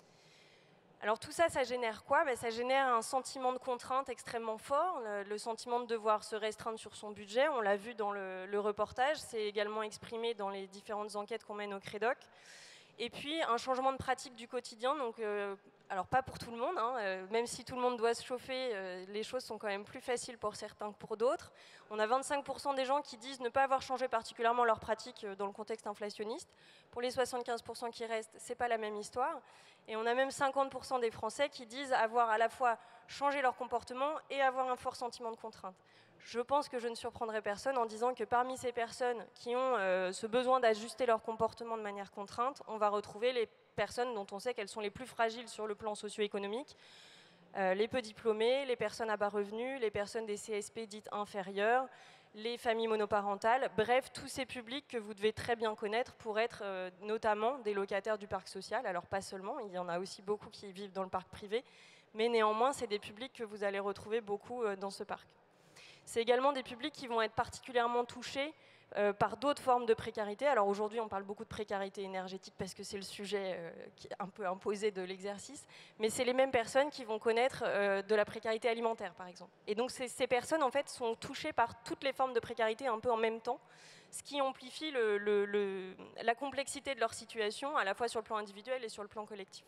Alors tout ça, ça génère quoi? Ben, ça génère un sentiment de contrainte extrêmement fort, le, le sentiment de devoir se restreindre sur son budget. On l'a vu dans le, le reportage, c'est également exprimé dans les différentes enquêtes qu'on mène au Crédoc. Et puis un changement de pratique du quotidien, donc, euh, alors pas pour tout le monde, hein, euh, même si tout le monde doit se chauffer, euh, les choses sont quand même plus faciles pour certains que pour d'autres. On a vingt-cinq pour cent des gens qui disent ne pas avoir changé particulièrement leur pratique dans le contexte inflationniste. Pour les soixante-quinze pour cent qui restent, c'est pas la même histoire. Et on a même cinquante pour cent des Français qui disent avoir à la fois changé leur comportement et avoir un fort sentiment de contrainte. Je pense que je ne surprendrai personne en disant que parmi ces personnes qui ont euh, ce besoin d'ajuster leur comportement de manière contrainte, on va retrouver les personnes dont on sait qu'elles sont les plus fragiles sur le plan socio-économique, euh, les peu diplômés, les personnes à bas revenus, les personnes des C S P dites inférieures, les familles monoparentales, bref, tous ces publics que vous devez très bien connaître pour être euh, notamment des locataires du parc social. Alors pas seulement, il y en a aussi beaucoup qui vivent dans le parc privé, mais néanmoins, c'est des publics que vous allez retrouver beaucoup euh, dans ce parc. C'est également des publics qui vont être particulièrement touchés euh, par d'autres formes de précarité. Alors aujourd'hui, on parle beaucoup de précarité énergétique parce que c'est le sujet euh, qui est un peu imposé de l'exercice, mais c'est les mêmes personnes qui vont connaître euh, de la précarité alimentaire, par exemple. Et donc ces, ces personnes, en fait, sont touchées par toutes les formes de précarité un peu en même temps, ce qui amplifie le, le, le, la complexité de leur situation, à la fois sur le plan individuel et sur le plan collectif.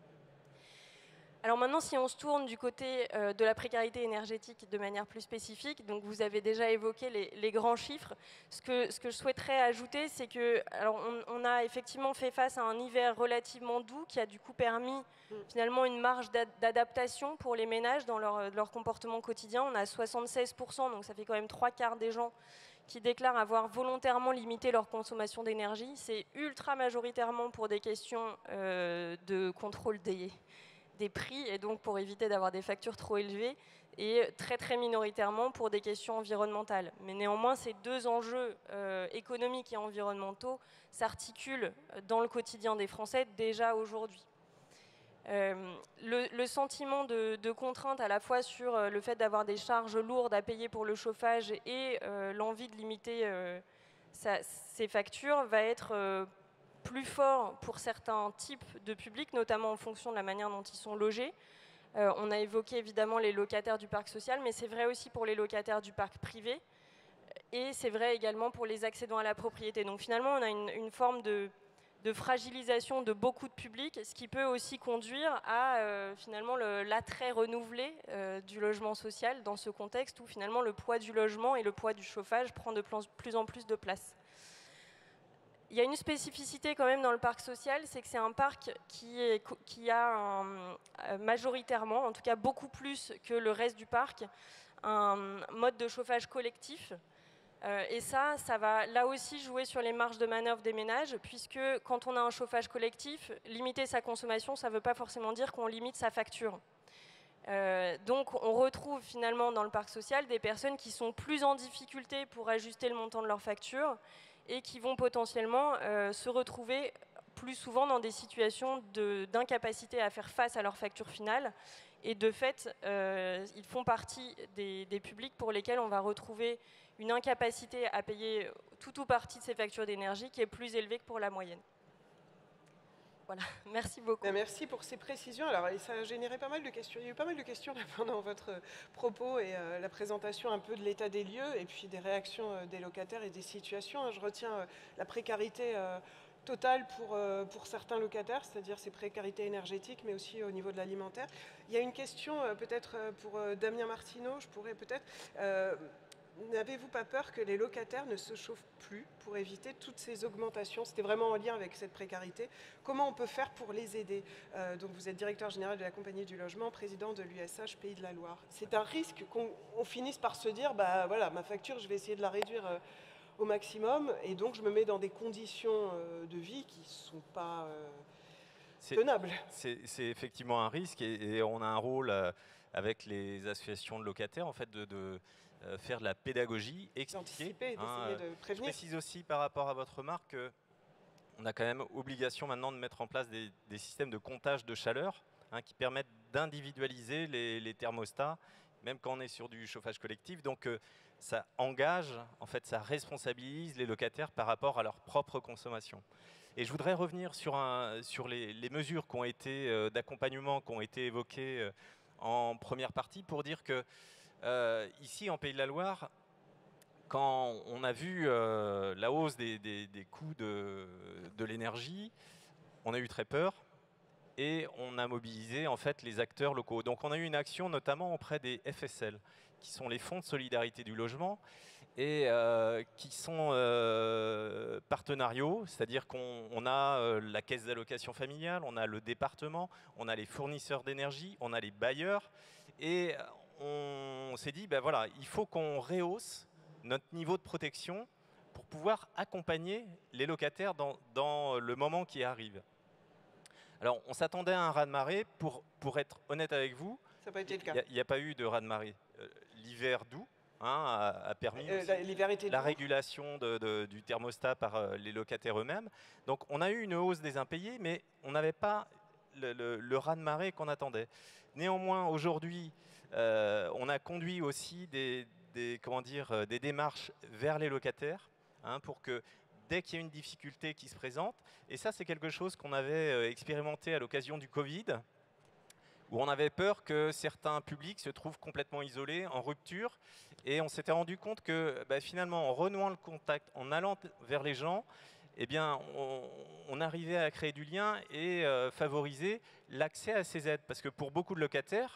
Alors maintenant, si on se tourne du côté euh, de la précarité énergétique de manière plus spécifique, donc vous avez déjà évoqué les, les grands chiffres. Ce que, ce que je souhaiterais ajouter, c'est que, alors on, on a effectivement fait face à un hiver relativement doux qui a du coup permis finalement une marge d'adaptation pour les ménages dans leur, leur comportement quotidien. On a soixante-seize pour cent, donc ça fait quand même trois quarts des gens qui déclarent avoir volontairement limité leur consommation d'énergie. C'est ultra majoritairement pour des questions euh, de contrôle des des prix et donc pour éviter d'avoir des factures trop élevées et très très minoritairement pour des questions environnementales. Mais néanmoins, ces deux enjeux euh, économiques et environnementaux s'articulent dans le quotidien des Français déjà aujourd'hui. Euh, le, le sentiment de, de contrainte à la fois sur euh, le fait d'avoir des charges lourdes à payer pour le chauffage et euh, l'envie de limiter euh, sa, ses factures va être euh, plus fort pour certains types de publics, notamment en fonction de la manière dont ils sont logés. Euh, on a évoqué évidemment les locataires du parc social, mais c'est vrai aussi pour les locataires du parc privé, et c'est vrai également pour les accédants à la propriété. Donc finalement, on a une, une forme de, de fragilisation de beaucoup de publics, ce qui peut aussi conduire à euh, finalement l'attrait renouvelé euh, du logement social dans ce contexte où finalement le poids du logement et le poids du chauffage prend de plus en plus de place. Il y a une spécificité quand même dans le parc social, c'est que c'est un parc qui, est, qui a un, majoritairement, en tout cas beaucoup plus que le reste du parc, un mode de chauffage collectif. Euh, et ça, ça va là aussi jouer sur les marges de manœuvre des ménages, puisque quand on a un chauffage collectif, limiter sa consommation, ça ne veut pas forcément dire qu'on limite sa facture. Euh, donc on retrouve finalement dans le parc social des personnes qui sont plus en difficulté pour ajuster le montant de leur facture, et qui vont potentiellement euh, se retrouver plus souvent dans des situations d'incapacité à faire face à leur facture finale. Et de fait, euh, ils font partie des, des publics pour lesquels on va retrouver une incapacité à payer tout ou partie de ces factures d'énergie qui est plus élevée que pour la moyenne. Voilà, merci beaucoup. Ben, merci pour ces précisions. Alors, et ça a généré pas mal de questions. Il y a eu pas mal de questions là, pendant votre propos et euh, la présentation un peu de l'état des lieux et puis des réactions euh, des locataires et des situations. Je retiens euh, la précarité euh, totale pour, euh, pour certains locataires, c'est-à-dire ces précarités énergétiques, mais aussi au niveau de l'alimentaire. Il y a une question euh, peut-être euh, pour euh, Damien Martineau, je pourrais peut-être... Euh, N'avez-vous pas peur que les locataires ne se chauffent plus pour éviter toutes ces augmentations? C'était vraiment en lien avec cette précarité. Comment on peut faire pour les aider? euh, Donc vous êtes directeur général de la Compagnie du Logement, président de l'U S H Pays de la Loire. C'est un risque qu'on on finisse par se dire, bah voilà, ma facture, je vais essayer de la réduire euh, au maximum, et donc je me mets dans des conditions euh, de vie qui ne sont pas euh, tenables. C'est effectivement un risque, et, et on a un rôle euh, avec les associations de locataires, en fait, de... de Euh, faire de la pédagogie, expliquer. Hein, de prévenir. Je précise aussi par rapport à votre remarque qu'on a quand même obligation maintenant de mettre en place des, des systèmes de comptage de chaleur hein, qui permettent d'individualiser les, les thermostats, même quand on est sur du chauffage collectif. Donc euh, ça engage, en fait, ça responsabilise les locataires par rapport à leur propre consommation. Et je voudrais revenir sur, un, sur les, les mesures qui ont été euh, d'accompagnement, qui ont été évoquées euh, en première partie, pour dire que Euh, ici, en Pays de la Loire, quand on a vu euh, la hausse des, des, des coûts de, de l'énergie, on a eu très peur et on a mobilisé en fait les acteurs locaux. Donc on a eu une action notamment auprès des F S L, qui sont les fonds de solidarité du logement et euh, qui sont euh, partenariaux, c'est-à-dire qu'on on a euh, la caisse d'allocation familiale, on a le département, on a les fournisseurs d'énergie, on a les bailleurs, et on s'est dit, ben voilà, il faut qu'on rehausse notre niveau de protection pour pouvoir accompagner les locataires dans, dans le moment qui arrive. Alors, on s'attendait à un raz-de-marée. Pour, pour être honnête avec vous, ça n'a pas été le cas. Il n'y a, a pas eu de raz-de-marée. Euh, L'hiver doux hein, a, a permis euh, la, la régulation de, de, du thermostat par euh, les locataires eux-mêmes. Donc, on a eu une hausse des impayés, mais on n'avait pas le, le, le raz-de-marée qu'on attendait. Néanmoins, aujourd'hui, Euh, on a conduit aussi des, des, comment dire, des démarches vers les locataires hein, pour que dès qu'il y a une difficulté qui se présente, et ça c'est quelque chose qu'on avait expérimenté à l'occasion du Covid, où on avait peur que certains publics se trouvent complètement isolés, en rupture, et on s'était rendu compte que bah, finalement en renouant le contact, en allant vers les gens, eh bien, on, on arrivait à créer du lien et euh, favoriser l'accès à ces aides, parce que pour beaucoup de locataires,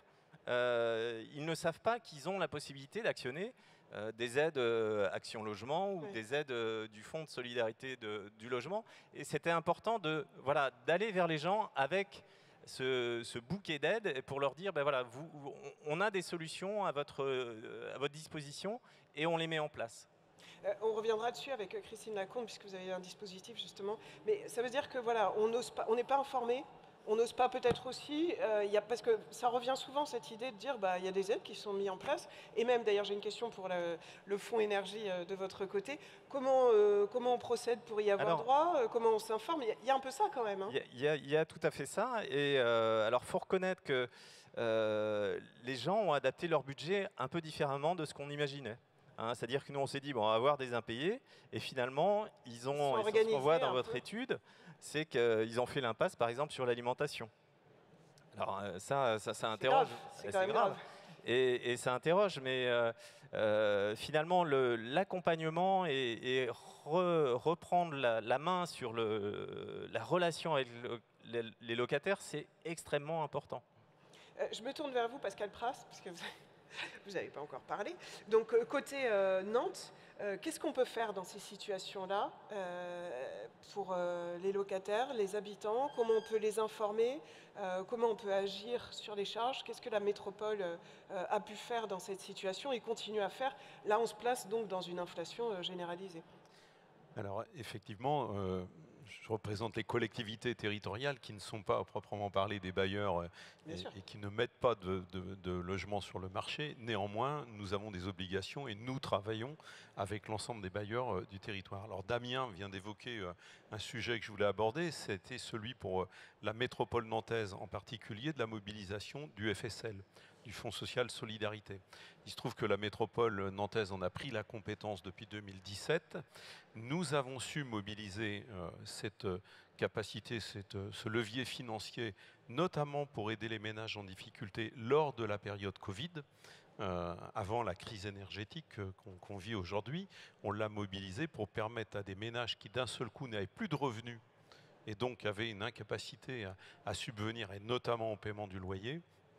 Euh, ils ne savent pas qu'ils ont la possibilité d'actionner euh, des aides euh, Action Logement ou oui. des aides euh, du Fonds de solidarité de, du logement. Et c'était important de, voilà, d'aller vers les gens avec ce, ce bouquet d'aides pour leur dire, ben voilà, vous, on a des solutions à votre, à votre disposition et on les met en place. Euh, on reviendra dessus avec Christine Lacombe puisque vous avez un dispositif justement. Mais ça veut dire que voilà, on n'ose pas, on n'est pas informé. On n'ose pas peut-être aussi, euh, y a, parce que ça revient souvent cette idée de dire bah, y a des aides qui sont mises en place, et même d'ailleurs j'ai une question pour le, le fonds énergie euh, de votre côté, comment, euh, comment on procède pour y avoir alors, droit, euh, comment on s'informe, il y, y a un peu ça quand même. Il hein. y, y, y a tout à fait ça, et euh, alors il faut reconnaître que euh, les gens ont adapté leur budget un peu différemment de ce qu'on imaginait. Hein, c'est-à-dire que nous on s'est dit bon, on va avoir des impayés, et finalement ils ont, ils et ce qu'on voit dans votre peu. étude, c'est qu'ils ont fait l'impasse, par exemple, sur l'alimentation. Alors ça, ça, ça interroge. C'est grave. grave. Et, et ça interroge, mais euh, euh, finalement, l'accompagnement et, et re, reprendre la, la main sur le, la relation avec le, les, les locataires, c'est extrêmement important. Euh, je me tourne vers vous, Pascal Pras, parce que vous n'avez pas encore parlé. Donc, euh, côté euh, Nantes, Euh, qu'est-ce qu'on peut faire dans ces situations-là euh, pour euh, les locataires, les habitants? Comment on peut les informer? euh, Comment on peut agir sur les charges? Qu'est-ce que la métropole euh, a pu faire dans cette situation et continue à faire? Là, on se place donc dans une inflation euh, généralisée. Alors, effectivement, euh, je représente les collectivités territoriales qui ne sont pas à proprement parler des bailleurs euh, et, et qui ne mettent pas de, de, de logements sur le marché. Néanmoins, nous avons des obligations et nous travaillons avec l'ensemble des bailleurs euh, du territoire. Alors Damien vient d'évoquer euh, un sujet que je voulais aborder, c'était celui pour euh, la métropole nantaise en particulier de la mobilisation du F S L. du Fonds social solidarité. Il se trouve que la métropole nantaise en a pris la compétence depuis deux mille dix-sept. Nous avons su mobiliser euh, cette capacité, cette, ce levier financier, notamment pour aider les ménages en difficulté lors de la période Covid. Euh, avant la crise énergétique euh, qu'on qu'on vit aujourd'hui, on l'a mobilisé pour permettre à des ménages qui d'un seul coup n'avaient plus de revenus et donc avaient une incapacité à, à subvenir, et notamment au paiement du loyer.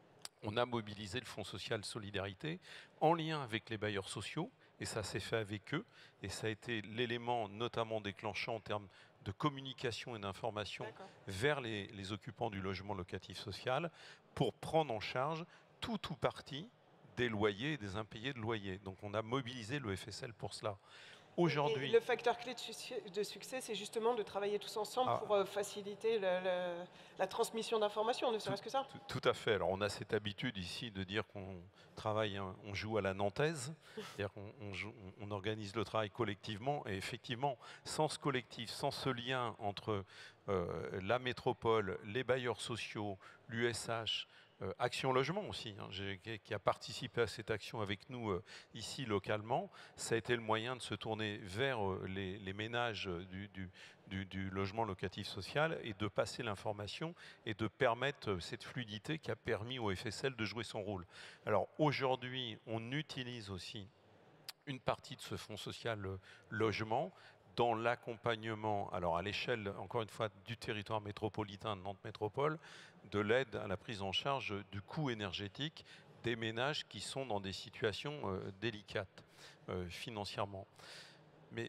On a mobilisé le Fonds social solidarité en lien avec les bailleurs sociaux, et ça s'est fait avec eux, et ça a été l'élément notamment déclenchant en termes de communication et d'information vers les, les occupants du logement locatif social pour prendre en charge tout ou partie des loyers et des impayés de loyers. Donc on a mobilisé le F S L pour cela. Aujourd'hui, le facteur clé de, succès, de succès, c'est justement de travailler tous ensemble ah, pour euh, faciliter le, le, la transmission d'informations, ne serait-ce que ça. Tout, tout à fait. Alors on a cette habitude ici de dire qu'on travaille, hein, on joue à la nantaise, c'est-à-dire qu'on on, on organise le travail collectivement, et effectivement, sans ce collectif, sans ce lien entre euh, la métropole, les bailleurs sociaux, l'U S H, Euh, Action Logement aussi, hein, qui a participé à cette action avec nous euh, ici localement, ça a été le moyen de se tourner vers euh, les, les ménages du, du, du, du logement locatif social et de passer l'information et de permettre euh, cette fluidité qui a permis au F S L de jouer son rôle. Alors aujourd'hui, on utilise aussi une partie de ce fonds social euh, logement dans l'accompagnement, alors à l'échelle, encore une fois, du territoire métropolitain de Nantes Métropole, de l'aide à la prise en charge du coût énergétique des ménages qui sont dans des situations euh, délicates euh, financièrement. Mais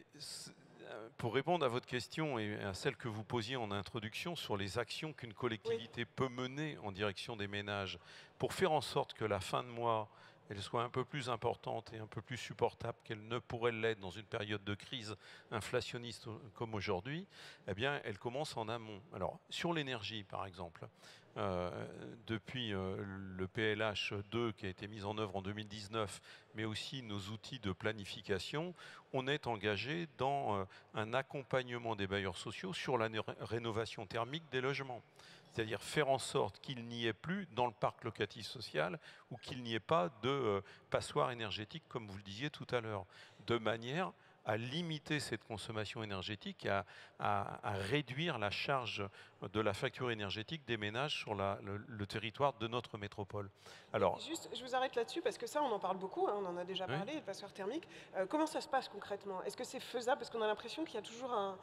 pour répondre à votre question et à celle que vous posiez en introduction sur les actions qu'une collectivité oui. peut mener en direction des ménages pour faire en sorte que la fin de mois elle soit un peu plus importante et un peu plus supportable qu'elle ne pourrait l'être dans une période de crise inflationniste comme aujourd'hui, eh bien, elle commence en amont. Alors, sur l'énergie, par exemple, euh, depuis euh, le P L H deux qui a été mis en œuvre en deux mille dix-neuf, mais aussi nos outils de planification, on est engagé dans euh, un accompagnement des bailleurs sociaux sur la rénovation thermique des logements. C'est-à-dire faire en sorte qu'il n'y ait plus dans le parc locatif social ou qu'il n'y ait pas de euh, passoire énergétique, comme vous le disiez tout à l'heure, de manière à limiter cette consommation énergétique et à, à, à réduire la charge de la facture énergétique des ménages sur la, le, le territoire de notre métropole. Alors, Juste, je vous arrête là-dessus parce que ça, on en parle beaucoup, hein, on en a déjà parlé, oui. le passoire thermique. Euh, comment ça se passe concrètement? Est-ce que c'est faisable? Parce qu'on a l'impression qu'il y a toujours un,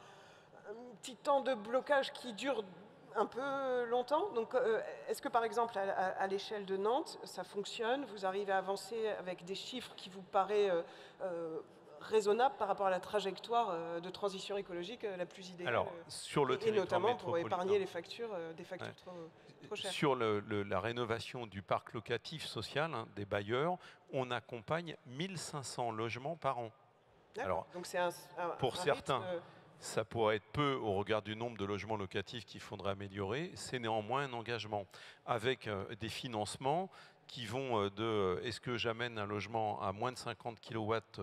un petit temps de blocage qui dure un peu longtemps. Donc, euh, est-ce que par exemple, à, à, à l'échelle de Nantes, ça fonctionne? Vous arrivez à avancer avec des chiffres qui vous paraissent euh, euh, raisonnables par rapport à la trajectoire euh, de transition écologique euh, la plus idéale? Alors, sur le et, et notamment pour épargner les factures, euh, des factures ouais. trop, trop chères. Sur le, le, la rénovation du parc locatif social hein, des bailleurs, on accompagne mille cinq cents logements par an. Alors, donc c'est un, un, pour un certains. Rythme, ça pourrait être peu au regard du nombre de logements locatifs qu'il faudrait améliorer. C'est néanmoins un engagement avec euh, des financements qui vont euh, de euh, est-ce que j'amène un logement à moins de cinquante kilowatts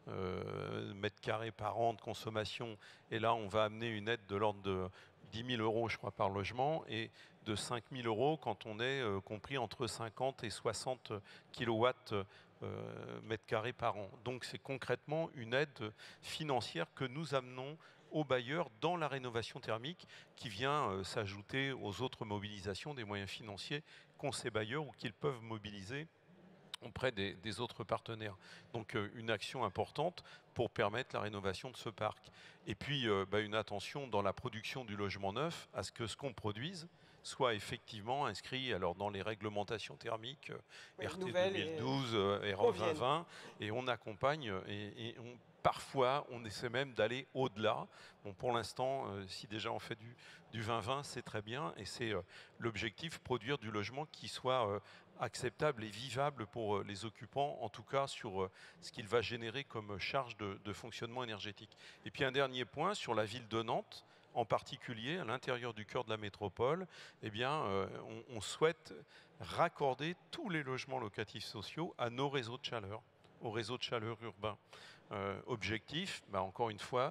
euh, mètres carrés par an de consommation, et là on va amener une aide de l'ordre de dix mille euros je crois par logement, et de cinq mille euros quand on est euh, compris entre cinquante et soixante kilowatts euh, mètres carrés par an. Donc c'est concrètement une aide financière que nous amenons aux bailleurs dans la rénovation thermique qui vient euh, s'ajouter aux autres mobilisations des moyens financiers qu'ont ces bailleurs ou qu'ils peuvent mobiliser auprès des, des autres partenaires. Donc euh, une action importante pour permettre la rénovation de ce parc. Et puis euh, bah, une attention dans la production du logement neuf à ce que ce qu'on produise soit effectivement inscrit alors, dans les réglementations thermiques oui, R T deux mille douze, et R E vingt vingt, et on accompagne et, et on, parfois on essaie même d'aller au-delà. Bon, pour l'instant, euh, si déjà on fait du, du vingt vingt, c'est très bien, et c'est euh, l'objectif, produire du logement qui soit euh, acceptable et vivable pour euh, les occupants, en tout cas sur euh, ce qu'il va générer comme charge de, de fonctionnement énergétique. Et puis un dernier point sur la ville de Nantes, en particulier à l'intérieur du cœur de la métropole, eh bien, euh, on, on souhaite raccorder tous les logements locatifs sociaux à nos réseaux de chaleur, au réseau de chaleur urbain. Euh, objectif, bah, encore une fois,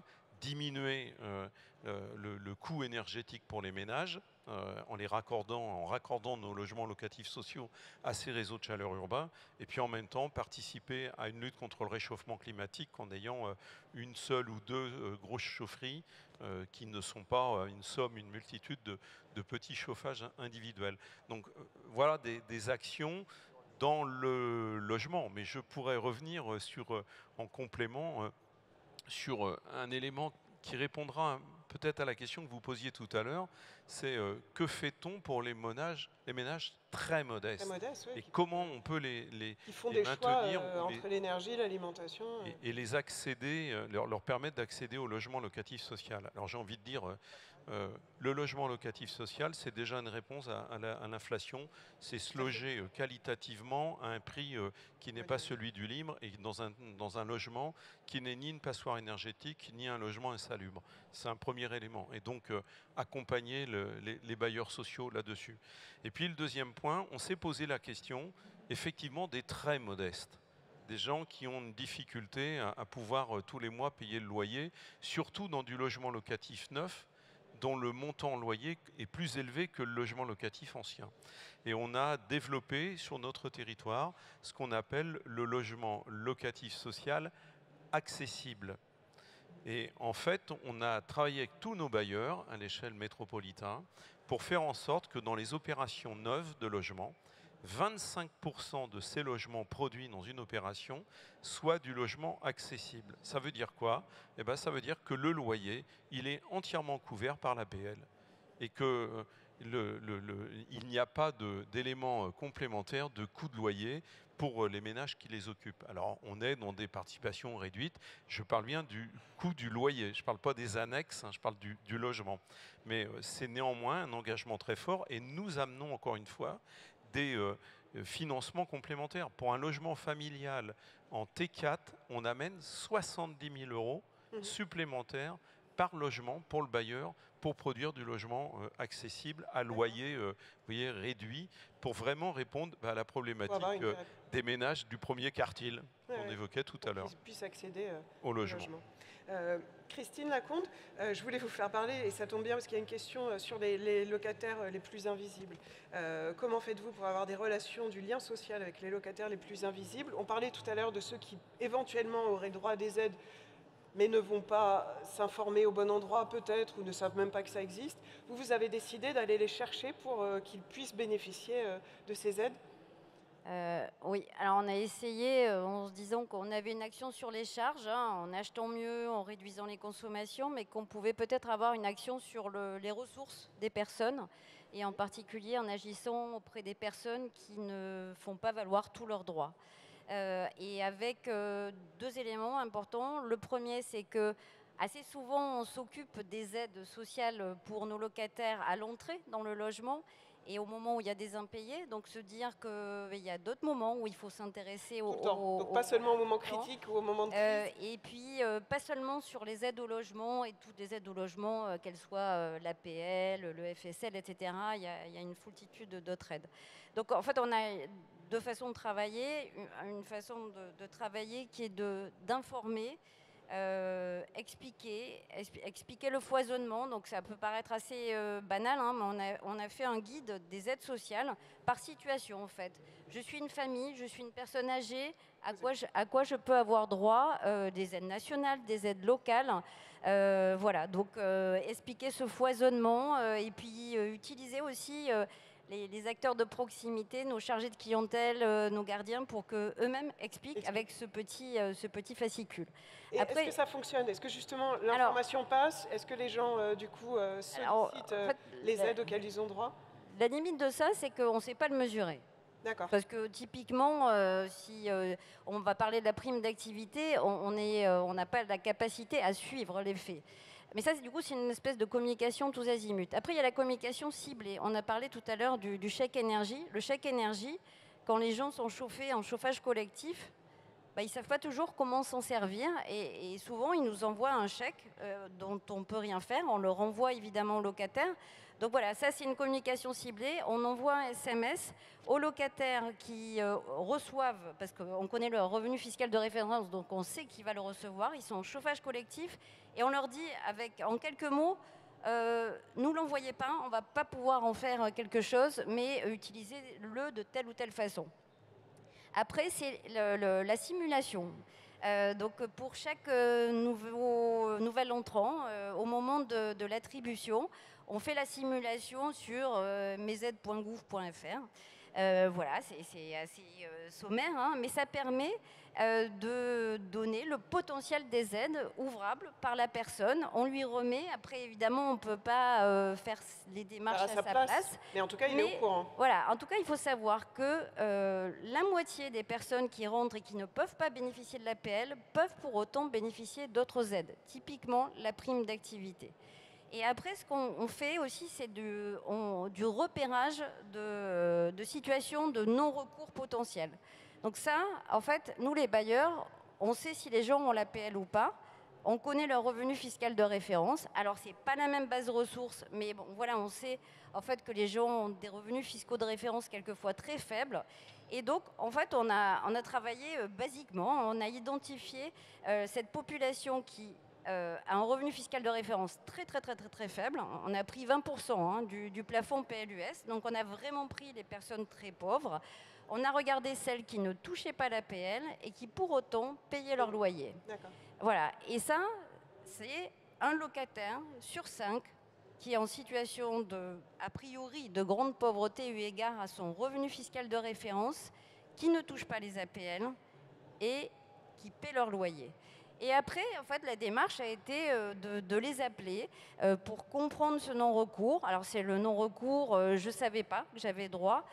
diminuer euh, le, le coût énergétique pour les ménages euh, en les raccordant, en raccordant nos logements locatifs sociaux à ces réseaux de chaleur urbains, et puis en même temps participer à une lutte contre le réchauffement climatique en ayant euh, une seule ou deux euh, grosses chaufferies euh, qui ne sont pas euh, une somme, une multitude de, de petits chauffages individuels. Donc euh, voilà des, des actions dans le logement, mais je pourrais revenir sur, euh, en complément euh, sur euh, un élément qui répondra peut-être à la question que vous posiez tout à l'heure, c'est euh, que fait-on pour les ménages, les ménages très modestes, très modestes oui, et comment on peut les, les, ils font les des maintenir choix, euh, entre l'énergie, l'alimentation. Et, et les accéder, euh, leur, leur permettre d'accéder au logement locatif social. Alors j'ai envie de dire, euh, euh, le logement locatif social, c'est déjà une réponse à, à l'inflation, c'est se loger euh, qualitativement à un prix euh, qui n'est pas celui du libre et dans un, dans un logement qui n'est ni une passoire énergétique ni un logement insalubre. C'est un premier élément. Et donc euh, accompagner le, les, les bailleurs sociaux là-dessus. Et puis le deuxième point, on s'est posé la question effectivement des très modestes. Des gens qui ont une difficulté à, à pouvoir euh, tous les mois payer le loyer, surtout dans du logement locatif neuf, dont le montant loyer est plus élevé que le logement locatif ancien. Et on a développé sur notre territoire ce qu'on appelle le logement locatif social accessible. Et en fait, on a travaillé avec tous nos bailleurs à l'échelle métropolitaine pour faire en sorte que dans les opérations neuves de logement, vingt-cinq pour cent de ces logements produits dans une opération soient du logement accessible. Ça veut dire quoi? Eh ben, ça veut dire que le loyer, il est entièrement couvert par l'A P L et que le, le, le, il n'y a pas d'éléments complémentaires de coût de loyer pour les ménages qui les occupent. Alors, on est dans des participations réduites. Je parle bien du coût du loyer. Je ne parle pas des annexes, hein, je parle du, du logement. Mais c'est néanmoins un engagement très fort et nous amenons encore une fois des euh, financements complémentaires. Pour un logement familial en T quatre, on amène soixante-dix mille euros mmh. supplémentaires par logement pour le bailleur pour produire du logement euh, accessible à loyer euh, vous voyez, réduit pour vraiment répondre bah, à la problématique euh, des ménages du premier quartile ouais, qu'on ouais. évoquait tout à l'heure. Qu'ils puissent accéder euh, au logement. logement. Euh, Christine Lacombe, euh, je voulais vous faire parler, et ça tombe bien parce qu'il y a une question euh, sur les, les locataires euh, les plus invisibles. Euh, comment faites-vous pour avoir des relations, du lien social avec les locataires les plus invisibles? On parlait tout à l'heure de ceux qui éventuellement auraient droit à des aides, mais ne vont pas s'informer au bon endroit peut-être, ou ne savent même pas que ça existe. Vous, vous avez décidé d'aller les chercher pour euh, qu'ils puissent bénéficier euh, de ces aides? Euh, oui, alors on a essayé euh, en se disant qu'on avait une action sur les charges, hein, en achetant mieux, en réduisant les consommations, mais qu'on pouvait peut-être avoir une action sur le, les ressources des personnes, et en particulier en agissant auprès des personnes qui ne font pas valoir tous leurs droits. Euh, et avec euh, deux éléments importants. Le premier, c'est que assez souvent, on s'occupe des aides sociales pour nos locataires à l'entrée dans le logement, et au moment où il y a des impayés, donc se dire qu'il y a d'autres moments où il faut s'intéresser au, au, donc au pas seulement au moment critique ou au moment de crise. Euh, et puis euh, pas seulement sur les aides au logement et toutes les aides au logement, euh, qu'elles soient euh, l'A P L, le F S L, et cetera. Il y a, il y a une foultitude d'autres aides. Donc en fait, on a deux façons de travailler. Une façon de, de travailler qui est d'informer, Euh, expliquer, expliquer le foisonnement. Donc ça peut paraître assez euh, banal, hein, mais on a, on a fait un guide des aides sociales par situation en fait. Je suis une famille, je suis une personne âgée, à quoi je, à quoi je peux avoir droit, euh, des aides nationales, des aides locales. Euh, voilà, donc euh, expliquer ce foisonnement euh, et puis euh, utiliser aussi euh, Les, les acteurs de proximité, nos chargés de clientèle, euh, nos gardiens, pour qu'eux-mêmes expliquent avec ce petit, euh, ce petit fascicule. Est-ce que ça fonctionne? Est-ce que justement l'information passe? Est-ce que les gens, euh, du coup, euh, sollicitent alors, en fait, les la, aides auxquelles ils ont droit? La limite de ça, c'est qu'on ne sait pas le mesurer. D'accord. Parce que typiquement, euh, si euh, on va parler de la prime d'activité, on n'a on euh, pas la capacité à suivre les faits. Mais ça, du coup, c'est une espèce de communication tous azimuts. Après, il y a la communication ciblée. On a parlé tout à l'heure du, du chèque énergie. Le chèque énergie, quand les gens sont chauffés en chauffage collectif, bah, ils ne savent pas toujours comment s'en servir et, et souvent ils nous envoient un chèque euh, dont on ne peut rien faire, on le renvoie évidemment au locataire. Donc voilà, ça c'est une communication ciblée, on envoie un S M S aux locataires qui euh, reçoivent, parce qu'on connaît le revenu fiscal de référence, donc on sait qui va le recevoir, ils sont en chauffage collectif et on leur dit avec, en quelques mots, euh, nous l'envoyez pas, on ne va pas pouvoir en faire quelque chose, mais euh, utilisez-le de telle ou telle façon. Après, c'est le, le, la simulation. Euh, donc, pour chaque euh, nouveau, nouvel entrant, euh, au moment de, de l'attribution, on fait la simulation sur euh, mesaides point gouv point f r. Euh, voilà, c'est assez euh, sommaire, hein, mais ça permet euh, de donner le potentiel des aides ouvrables par la personne. On lui remet, après évidemment on ne peut pas euh, faire les démarches à, à sa, sa place, place. Mais en tout cas il mais, est au courant. Voilà, en tout cas il faut savoir que euh, la moitié des personnes qui rentrent et qui ne peuvent pas bénéficier de l'A P L peuvent pour autant bénéficier d'autres aides, typiquement la prime d'activité. Et après, ce qu'on fait aussi, c'est du, du repérage de, de situations de non-recours potentiel. Donc ça, en fait, nous les bailleurs, on sait si les gens ont l'A P L ou pas. On connaît leur revenu fiscal de référence. Alors, ce n'est pas la même base de ressources, mais bon, voilà, on sait en fait que les gens ont des revenus fiscaux de référence quelquefois très faibles. Et donc, en fait, on a, on a travaillé euh, basiquement, on a identifié euh, cette population qui Euh, a un revenu fiscal de référence très très très très très faible. On a pris vingt pour cent hein, du, du plafond P L U S, donc on a vraiment pris les personnes très pauvres. On a regardé celles qui ne touchaient pas l'A P L et qui pour autant payaient leur loyer. Voilà, et ça, c'est un locataire sur cinq qui est en situation de, a priori, de grande pauvreté eu égard à son revenu fiscal de référence, qui ne touche pas les A P L et qui paie leur loyer. Et après, en fait, la démarche a été euh, de, de les appeler euh, pour comprendre ce non-recours. Alors, c'est le non-recours, euh, je ne savais pas que j'avais droit.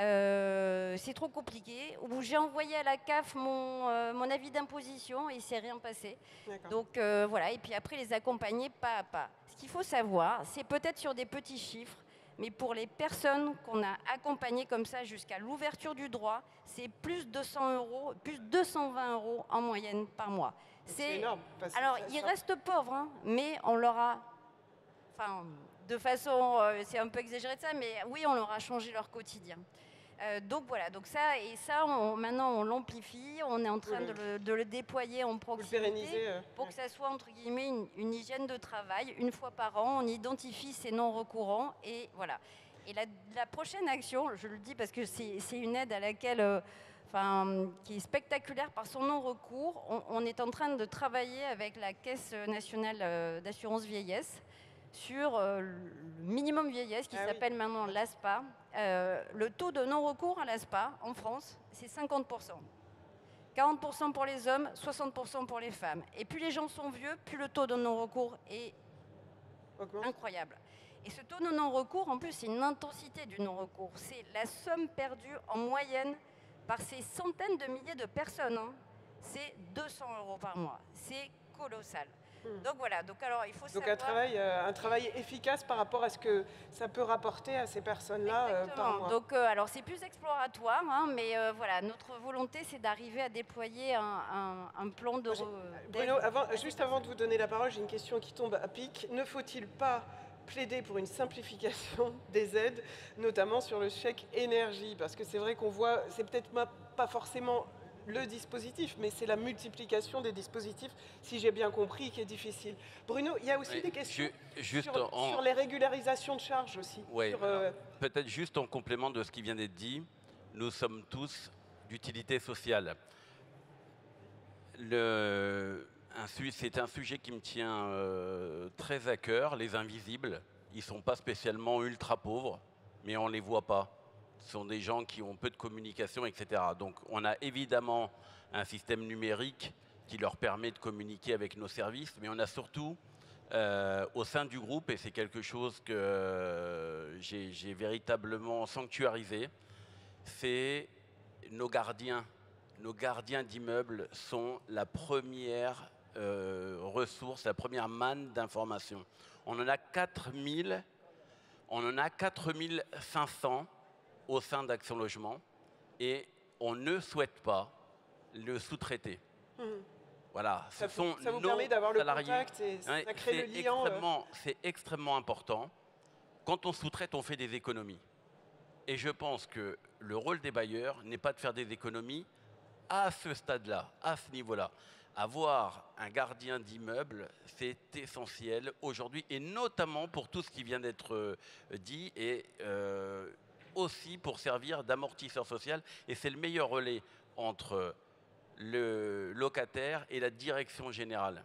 Euh, c'est trop compliqué. J'ai envoyé à la C A F mon, euh, mon avis d'imposition et il ne s'est rien passé. Donc, euh, voilà. Et puis après, les accompagner pas à pas. Ce qu'il faut savoir, c'est peut-être sur des petits chiffres, mais pour les personnes qu'on a accompagnées comme ça jusqu'à l'ouverture du droit, c'est plus de deux cents euros, plus de deux cent vingt euros en moyenne par mois. C'est énorme. Alors, ils restent pauvres, hein, mais on leur a, enfin, de façon, euh, c'est un peu exagéré de ça, mais oui, on leur a changé leur quotidien. Euh, donc voilà, donc ça, et ça, on, maintenant, on l'amplifie, on est en train de le, de le déployer en proximité euh, pour ouais. que ça soit, entre guillemets, une, une hygiène de travail. Une fois par an, on identifie ces non-recourants, et voilà. Et la, la prochaine action, je le dis parce que c'est une aide à laquelle... Euh, Enfin, qui est spectaculaire par son non-recours. On, on est en train de travailler avec la Caisse nationale d'assurance vieillesse sur euh, le minimum vieillesse qui ah s'appelle oui. maintenant l'A S P A. Euh, le taux de non-recours à l'A S P A en France, c'est cinquante pour cent. quarante pour cent pour les hommes, soixante pour cent pour les femmes. Et plus les gens sont vieux, plus le taux de non-recours est okay. incroyable. Et ce taux de non-recours, en plus, c'est une intensité du non-recours. C'est la somme perdue en moyenne par ces centaines de milliers de personnes, hein. C'est deux cents euros par mois. C'est colossal. Mmh. Donc voilà, donc alors il faut donc savoir... un travail, euh, un travail efficace par rapport à ce que ça peut rapporter à ces personnes-là euh, par mois. Donc euh, alors c'est plus exploratoire, hein, mais euh, voilà, notre volonté c'est d'arriver à déployer un, un, un plan de... Bruno, avant, juste avant de vous donner la parole, j'ai une question qui tombe à pic. Ne faut-il pas plaider pour une simplification des aides, notamment sur le chèque énergie, parce que c'est vrai qu'on voit, c'est peut-être pas forcément le dispositif, mais c'est la multiplication des dispositifs, si j'ai bien compris, qui est difficile. Bruno, il y a aussi oui, des questions ju juste sur, en... sur les régularisations de charges aussi. Oui, euh... peut-être juste en complément de ce qui vient d'être dit, nous sommes tous d'utilité sociale. Le... C'est un sujet qui me tient euh, très à cœur. Les invisibles, ils ne sont pas spécialement ultra pauvres, mais on ne les voit pas. Ce sont des gens qui ont peu de communication, et cetera. Donc on a évidemment un système numérique qui leur permet de communiquer avec nos services, mais on a surtout euh, au sein du groupe, et c'est quelque chose que euh, j'ai véritablement sanctuarisé, c'est nos gardiens. Nos gardiens d'immeubles sont la première euh, ressource, la première manne d'informations. On en a quatre mille, on en a quatre mille cinq cents au sein d'Action Logement et on ne souhaite pas le sous-traiter. Mmh. Voilà, ce ça, sont ça vous nos permet d'avoir le salariés. contact et ça Ouais, crée le c'est lien. extrêmement, c'est extrêmement important. Quand on sous-traite, on fait des économies. Et je pense que le rôle des bailleurs n'est pas de faire des économies à ce stade-là, à ce niveau-là. Avoir un gardien d'immeuble, c'est essentiel aujourd'hui, et notamment pour tout ce qui vient d'être euh, dit, et euh, aussi pour servir d'amortisseur social. Et c'est le meilleur relais entre le locataire et la direction générale.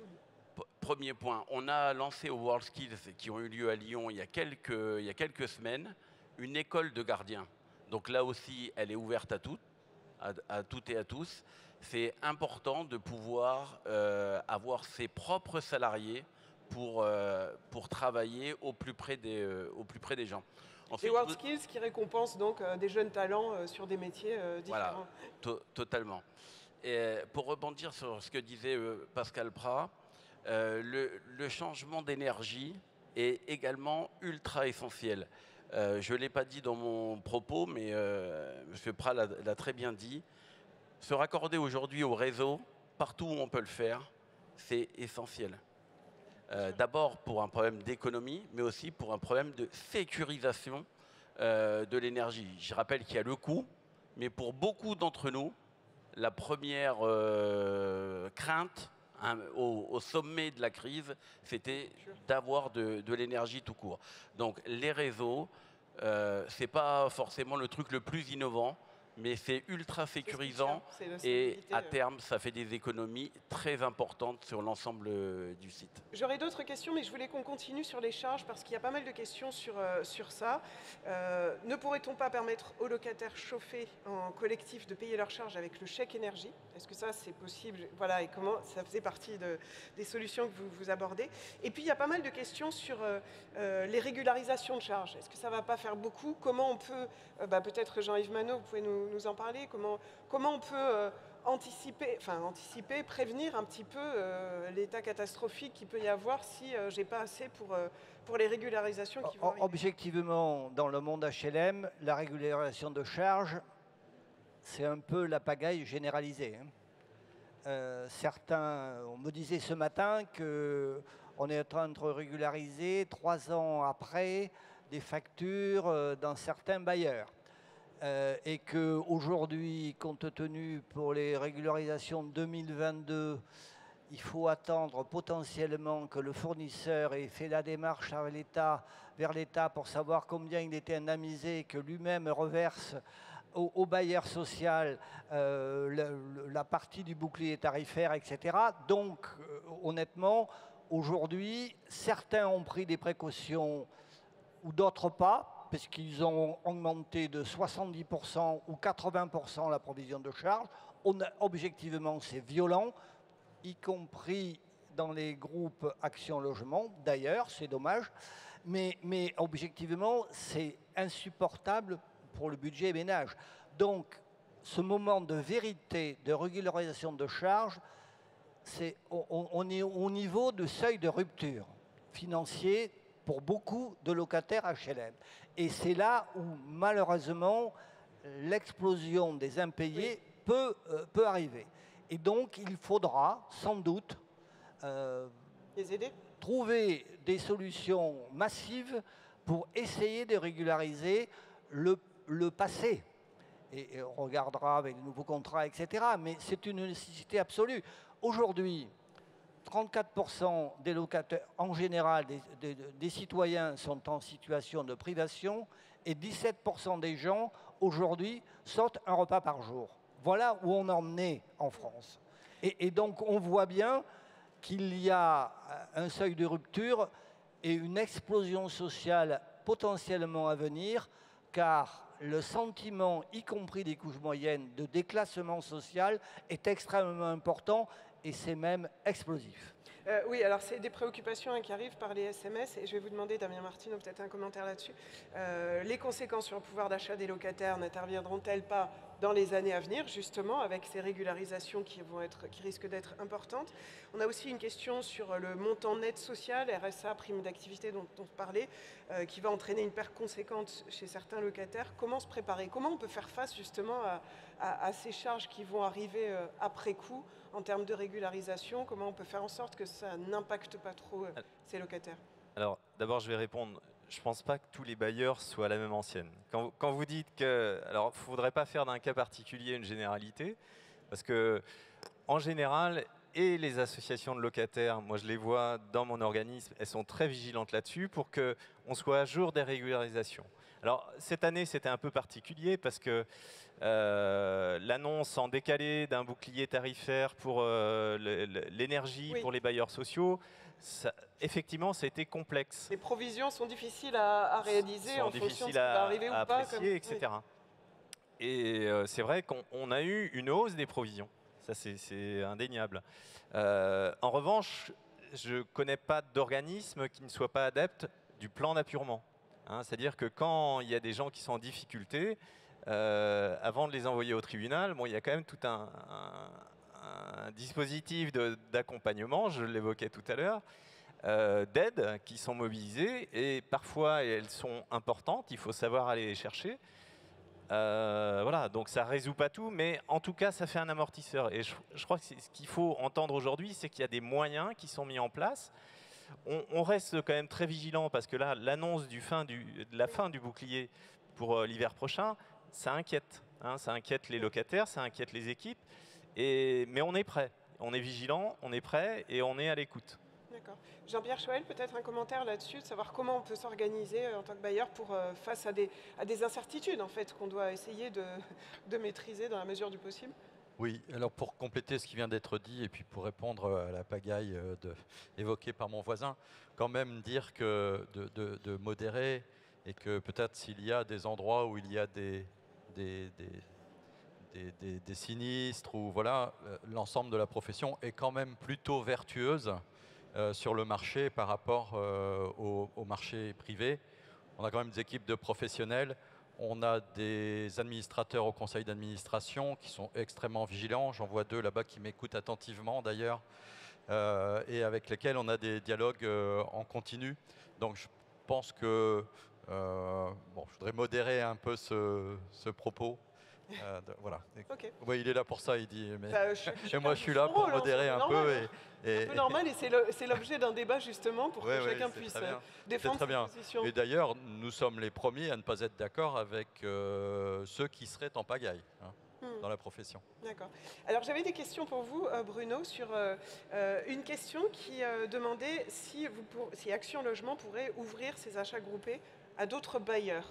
P- Premier point, on a lancé au WorldSkills, qui ont eu lieu à Lyon il y a quelques, il y a quelques semaines, une école de gardiens. Donc là aussi, elle est ouverte à toutes, à, à toutes et à tous. C'est important de pouvoir euh, avoir ses propres salariés pour, euh, pour travailler au plus près des, euh, au plus près des gens. Et WorldSkills qui récompense donc euh, des jeunes talents euh, sur des métiers euh, différents. Voilà, to totalement. Et pour rebondir sur ce que disait euh, Pascal Prat, euh, le, le changement d'énergie est également ultra essentiel. Euh, je ne l'ai pas dit dans mon propos, mais euh, M. Prat l'a très bien dit. Se raccorder aujourd'hui au réseau, partout où on peut le faire, c'est essentiel. Euh, D'abord pour un problème d'économie, mais aussi pour un problème de sécurisation euh, de l'énergie. Je rappelle qu'il y a le coût, mais pour beaucoup d'entre nous, la première euh, crainte hein, au, au sommet de la crise, c'était d'avoir de, de l'énergie tout court. Donc les réseaux, euh, ce n'est pas forcément le truc le plus innovant, mais c'est ultra sécurisant et à terme, ça fait des économies très importantes sur l'ensemble du site. J'aurais d'autres questions, mais je voulais qu'on continue sur les charges parce qu'il y a pas mal de questions sur, euh, sur ça. Euh, ne pourrait-on pas permettre aux locataires chauffés en collectif de payer leurs charges avec le chèque énergie? Est-ce que ça, c'est possible? Voilà, et comment ça faisait partie de, des solutions que vous, vous abordez. Et puis, il y a pas mal de questions sur euh, euh, les régularisations de charges. Est-ce que ça ne va pas faire beaucoup? Comment on peut, euh, bah, peut-être Jean-Yves Manot, vous pouvez nous nous en parler, comment, comment on peut euh, anticiper, enfin anticiper, prévenir un petit peu euh, l'état catastrophique qu'il peut y avoir si euh, j'ai pas assez pour, euh, pour les régularisations qui vont arriver. Objectivement, dans le monde H L M, la régularisation de charges, c'est un peu la pagaille généralisée. Hein. Euh, certains, on me disait ce matin qu'on est en train de régulariser trois ans après des factures euh, dans certains bailleurs. Euh, et qu'aujourd'hui, compte tenu pour les régularisations deux mille vingt-deux, il faut attendre potentiellement que le fournisseur ait fait la démarche vers l'État, vers l'État pour savoir combien il était indemnisé, que lui-même reverse au, au bailleur social euh, la, la partie du bouclier tarifaire, et cetera. Donc, euh, honnêtement, aujourd'hui, certains ont pris des précautions ou d'autres pas, parce qu'ils ont augmenté de soixante-dix pour cent ou quatre-vingts pour cent la provision de charges. On a, objectivement, c'est violent, y compris dans les groupes Action Logement. D'ailleurs, c'est dommage. Mais, mais objectivement, c'est insupportable pour le budget ménage. Donc, ce moment de vérité, de régularisation de charges, c'est, on, on est au niveau de seuil de rupture financier pour beaucoup de locataires H L M. Et c'est là où, malheureusement, l'explosion des impayés oui. peut, euh, peut arriver. Et donc, il faudra, sans doute, euh, les aider. trouver des solutions massives pour essayer de régulariser le, le passé. Et, et on regardera avec les nouveaux contrats, et cetera. Mais c'est une nécessité absolue. Aujourd'hui, trente-quatre pour cent des locataires, en général, des, des, des citoyens sont en situation de privation et dix-sept pour cent des gens, aujourd'hui, sortent un repas par jour. Voilà où on en est en France. Et, et donc, on voit bien qu'il y a un seuil de rupture et une explosion sociale potentiellement à venir, car le sentiment, y compris des couches moyennes, de déclassement social est extrêmement important et c'est même explosif. Euh, oui, alors c'est des préoccupations hein, qui arrivent par les S M S et je vais vous demander, Damien Martino, peut-être un commentaire là-dessus. Euh, les conséquences sur le pouvoir d'achat des locataires n'interviendront-elles pas dans les années à venir, justement, avec ces régularisations qui, vont être, qui risquent d'être importantes. On a aussi une question sur le montant net social, R S A, prime d'activité dont on parlait, euh, qui va entraîner une perte conséquente chez certains locataires. Comment se préparer? Comment on peut faire face justement à, à, à ces charges qui vont arriver euh, après coup en termes de régularisation? Comment on peut faire en sorte que ça n'impacte pas trop euh, ces locataires? Alors, d'abord, je vais répondre. Je ne pense pas que tous les bailleurs soient à la même ancienne. Quand, quand vous dites que... Alors, il ne faudrait pas faire d'un cas particulier une généralité, parce que, en général, et les associations de locataires, moi je les vois dans mon organisme, elles sont très vigilantes là-dessus pour qu'on soit à jour des régularisations. Alors, cette année, c'était un peu particulier parce que euh, l'annonce en décalé d'un bouclier tarifaire pour euh, l'énergie, oui. pour les bailleurs sociaux, ça, effectivement, ça a été complexe. Les provisions sont difficiles à, à réaliser en fonction de ce qui va arriver à ou pas. Apprécier, comme... et cetera. Oui. Et euh, c'est vrai qu'on a eu une hausse des provisions. Ça, c'est indéniable. Euh, en revanche, je ne connais pas d'organisme qui ne soit pas adepte du plan d'appurement. Hein, c'est-à-dire que quand il y a des gens qui sont en difficulté, euh, avant de les envoyer au tribunal, bon, il y a quand même tout un, un, un dispositif d'accompagnement, je l'évoquais tout à l'heure, euh, d'aide qui sont mobilisées et parfois elles sont importantes, il faut savoir aller les chercher. Euh, voilà, donc ça ne résout pas tout, mais en tout cas, ça fait un amortisseur. Et je, je crois que ce qu'il faut entendre aujourd'hui, c'est qu'il y a des moyens qui sont mis en place. On, on reste quand même très vigilant parce que là, l'annonce de la fin du bouclier pour euh, l'hiver prochain, ça inquiète. Hein, ça inquiète les locataires, ça inquiète les équipes. Et, mais on est prêt. On est vigilant, on est prêt et on est à l'écoute. D'accord. Jean-Pierre Choël, peut-être un commentaire là-dessus, de savoir comment on peut s'organiser euh, en tant que bailleur pour, euh, face à des, à des incertitudes en fait, qu'on doit essayer de, de maîtriser dans la mesure du possible. Oui, alors pour compléter ce qui vient d'être dit et puis pour répondre à la pagaille euh, de, évoquée par mon voisin, quand même dire que de, de, de modérer et que peut-être s'il y a des endroits où il y a des, des, des, des, des, des sinistres ou voilà, l'ensemble de la profession est quand même plutôt vertueuse. Euh, sur le marché par rapport euh, au, au marché privé. On a quand même des équipes de professionnels, on a des administrateurs au conseil d'administration qui sont extrêmement vigilants, j'en vois deux là-bas qui m'écoutent attentivement d'ailleurs, euh, et avec lesquels on a des dialogues euh, en continu. Donc je pense que, euh, bon, je voudrais modérer un peu ce, ce propos. Euh, de, voilà. Okay. Oui, il est là pour ça, il dit. Mais bah, je, je et moi, je suis là pour modérer un peu. Et, et, un peu normal, et c'est l'objet d'un débat justement pour ouais, que ouais, chacun puisse défendre très bien. sa position. Et d'ailleurs, nous sommes les premiers à ne pas être d'accord avec euh, ceux qui seraient en pagaille hein, hmm. dans la profession. D'accord. Alors, j'avais des questions pour vous, Bruno, sur euh, une question qui euh, demandait si, vous pour, si Action Logement pourrait ouvrir ses achats groupés à d'autres bailleurs.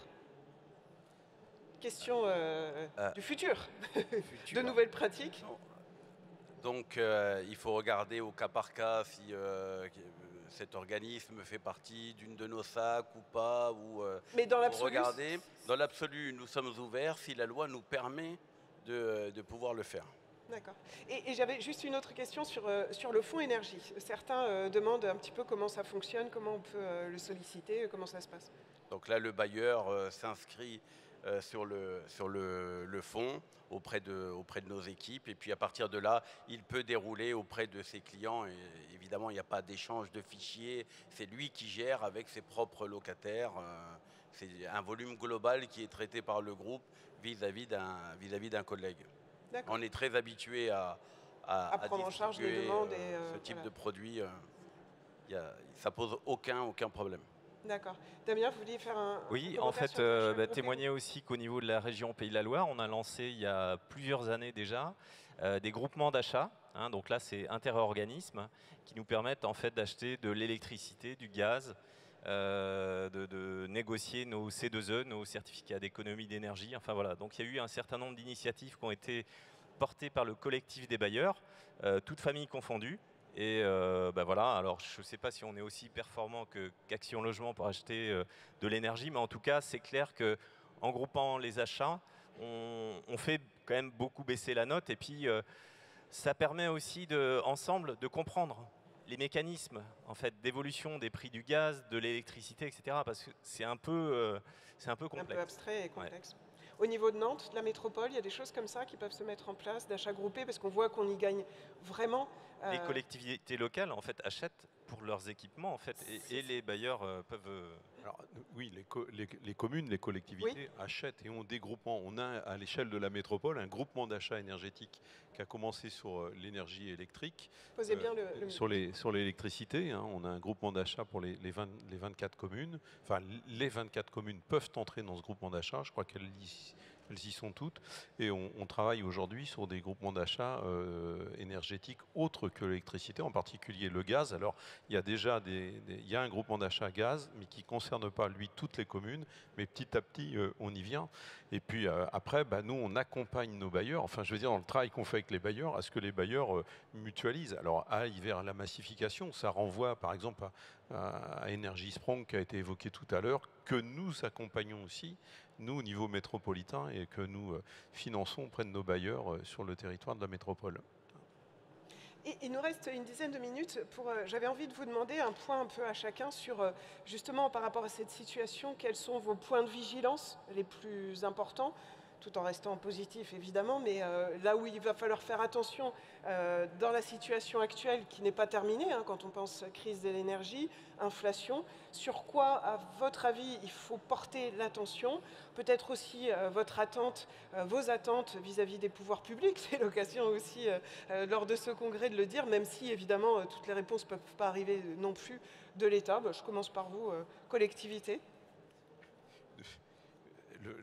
Question euh, euh, du futur, futur. de nouvelles pratiques. Donc, euh, il faut regarder au cas par cas si euh, cet organisme fait partie d'une de nos S A C ou pas. Ou, euh, Mais dans l'absolu, regarder. Dans l'absolu, nous sommes ouverts si la loi nous permet de, de pouvoir le faire. D'accord. Et, et j'avais juste une autre question sur, euh, sur le fonds énergie. Certains euh, demandent un petit peu comment ça fonctionne, comment on peut euh, le solliciter, comment ça se passe. Donc là, le bailleur euh, s'inscrit Euh, sur, le, sur le, le fonds auprès de, auprès de nos équipes et puis à partir de là, il peut dérouler auprès de ses clients et évidemment, il n'y a pas d'échange de fichiers, c'est lui qui gère avec ses propres locataires. Euh, c'est un volume global qui est traité par le groupe vis-à-vis d'un vis-à-vis d'un collègue. On est très habitué à, à, à prendre à en charge les demandes euh, et euh, ce type voilà. de produit. Euh, y a, ça pose aucun, aucun problème. D'accord. Damien, vous vouliez faire un... Oui, un en fait, euh, bah, témoigner aussi qu'au niveau de la région Pays de la Loire, on a lancé il y a plusieurs années déjà euh, des groupements d'achat. Hein, donc là, c'est interorganismes qui nous permettent en fait d'acheter de l'électricité, du gaz, euh, de, de négocier nos C deux E, nos certificats d'économie d'énergie. Enfin voilà, donc il y a eu un certain nombre d'initiatives qui ont été portées par le collectif des bailleurs, euh, toutes familles confondues. Et euh, bah voilà, alors je ne sais pas si on est aussi performant qu'Action Logement pour acheter euh, de l'énergie, mais en tout cas, c'est clair qu'en groupant les achats, on, on fait quand même beaucoup baisser la note. Et puis, euh, ça permet aussi de, ensemble de comprendre les mécanismes en fait, d'évolution des prix du gaz, de l'électricité, et cetera. Parce que c'est un peu, euh, c'est un peu complexe. Un peu abstrait et complexe. Ouais. Au niveau de Nantes, de la métropole, il y a des choses comme ça qui peuvent se mettre en place, d'achat groupé, parce qu'on voit qu'on y gagne vraiment. Les collectivités locales en fait achètent pour leurs équipements en fait et, et les bailleurs euh, peuvent. Euh... Alors oui, les, co les, les communes, les collectivités oui. achètent et ont des groupements. On a à l'échelle de la métropole un groupement d'achat énergétique qui a commencé sur euh, l'énergie électrique, Posez bien euh, le, le... sur les sur l'électricité. Hein, on a un groupement d'achat pour les, les, vingt, les vingt-quatre communes. Enfin, les vingt-quatre communes peuvent entrer dans ce groupement d'achat. Je crois qu'elles y Elles y sont toutes. Et on, on travaille aujourd'hui sur des groupements d'achat euh, énergétiques autres que l'électricité, en particulier le gaz. Alors, il y a déjà des, des, il y a un groupement d'achat gaz, mais qui ne concerne pas, lui, toutes les communes. Mais petit à petit, euh, on y vient. Et puis euh, après, bah, nous, on accompagne nos bailleurs. Enfin, je veux dire, dans le travail qu'on fait avec les bailleurs, à ce que les bailleurs euh, mutualisent. Alors, aillent vers la massification. Ça renvoie, par exemple, à, à, à Energy Sprong, qui a été évoqué tout à l'heure, que nous accompagnons aussi, nous, au niveau métropolitain, et que nous euh, finançons auprès de nos bailleurs euh, sur le territoire de la métropole. Et il nous reste une dizaine de minutes. Pour, euh, j'avais envie de vous demander un point un peu à chacun sur, euh, justement, par rapport à cette situation, quels sont vos points de vigilance les plus importants, tout en restant positif, évidemment, mais euh, là où il va falloir faire attention euh, dans la situation actuelle, qui n'est pas terminée, hein, quand on pense crise de l'énergie, inflation, sur quoi, à votre avis, il faut porter l'attention, peut-être aussi euh, votre attente, euh, vos attentes vis-à-vis des pouvoirs publics, c'est l'occasion aussi, euh, euh, lors de ce congrès, de le dire, même si, évidemment, euh, toutes les réponses ne peuvent pas arriver non plus de l'État. Bah, je commence par vous, euh, collectivité. Le,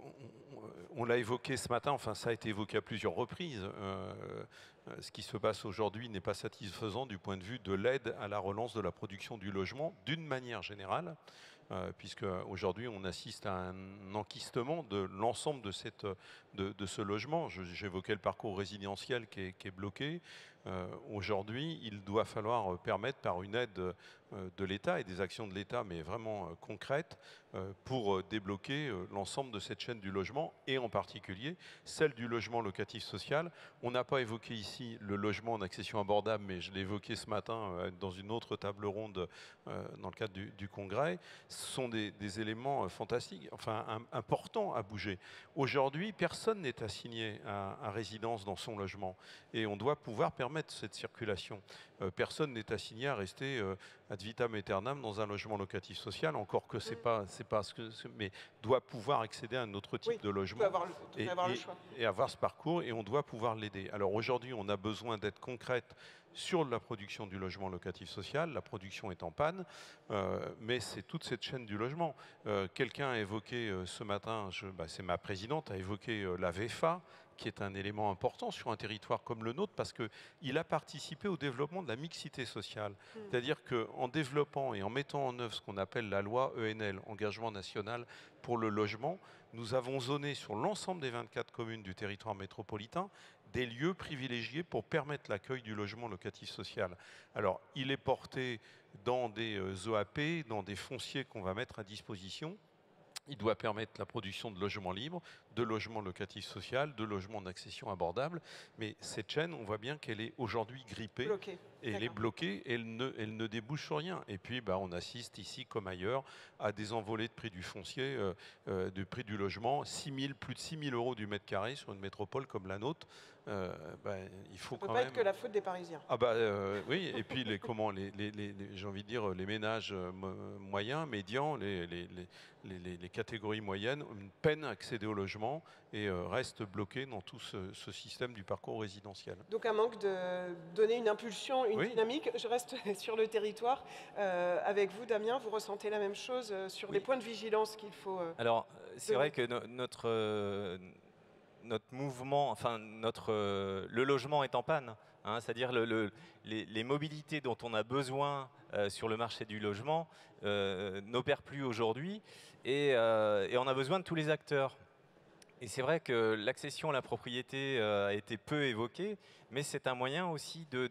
on l'a évoqué ce matin, enfin ça a été évoqué à plusieurs reprises. Euh, ce qui se passe aujourd'hui n'est pas satisfaisant du point de vue de l'aide à la relance de la production du logement d'une manière générale, euh, puisque aujourd'hui on assiste à un enquistement de l'ensemble de, cette, de, de ce logement. J'évoquais le parcours résidentiel qui est, qui est bloqué. Euh, aujourd'hui, il doit falloir permettre par une aide euh, de l'État et des actions de l'État, mais vraiment euh, concrètes, euh, pour euh, débloquer euh, l'ensemble de cette chaîne du logement, et en particulier celle du logement locatif social. On n'a pas évoqué ici le logement en accession abordable, mais je l'ai évoqué ce matin euh, dans une autre table ronde euh, dans le cadre du, du congrès. Ce sont des, des éléments euh, fantastiques, enfin un, importants à bouger. Aujourd'hui, personne n'est assigné à, à résidence dans son logement, et on doit pouvoir permettre cette circulation. Euh, personne n'est assigné à rester euh, ad vitam aeternam dans un logement locatif social, encore que c'est pas, c'est pas ce que, mais doit pouvoir accéder à un autre type oui, de logement avoir le, et, avoir et, le choix. et avoir ce parcours, et on doit pouvoir l'aider. Alors aujourd'hui, on a besoin d'être concrète sur la production du logement locatif social. La production est en panne, euh, mais c'est toute cette chaîne du logement. Euh, Quelqu'un a évoqué euh, ce matin, bah, c'est ma présidente, a évoqué euh, la V F A, qui est un élément important sur un territoire comme le nôtre, parce qu'il a participé au développement de la mixité sociale. Mmh. C'est-à-dire qu'en développant et en mettant en œuvre ce qu'on appelle la loi E N L, Engagement national pour le logement, nous avons zoné sur l'ensemble des vingt-quatre communes du territoire métropolitain des lieux privilégiés pour permettre l'accueil du logement locatif social. Alors, il est porté dans des O A P, dans des fonciers qu'on va mettre à disposition. Il doit permettre la production de logements libres, de logements locatifs sociaux, de logements d'accession abordable. Mais cette chaîne, on voit bien qu'elle est aujourd'hui grippée. Bloquée. Et elle est bloquée, et elle ne, elle ne débouche sur rien. Et puis, bah, on assiste ici, comme ailleurs, à des envolées de prix du foncier, euh, euh, du prix du logement, six mille, plus de six mille euros du mètre carré sur une métropole comme la nôtre. Euh, bah, il faut Ça ne peut quand pas même... être que la faute des Parisiens. Ah bah euh, oui, et puis les comment les, les, les, les j'ai envie de dire les ménages moyens, médians, les, les, les, les, les catégories moyennes peinent à accéder au logement et euh, restent bloqués dans tout ce, ce système du parcours résidentiel. Donc un manque de donner une impulsion, une oui. dynamique. Je reste sur le territoire euh, avec vous, Damien. Vous ressentez la même chose sur oui. les points de vigilance qu'il faut. Euh, Alors c'est vrai que no notre euh, notre mouvement, enfin notre, euh, le logement est en panne, hein, c'est-à-dire le, le, les, les mobilités dont on a besoin euh, sur le marché du logement euh, n'opèrent plus aujourd'hui, et, euh, et on a besoin de tous les acteurs. Et c'est vrai que l'accession à la propriété euh, a été peu évoquée, mais c'est un moyen aussi de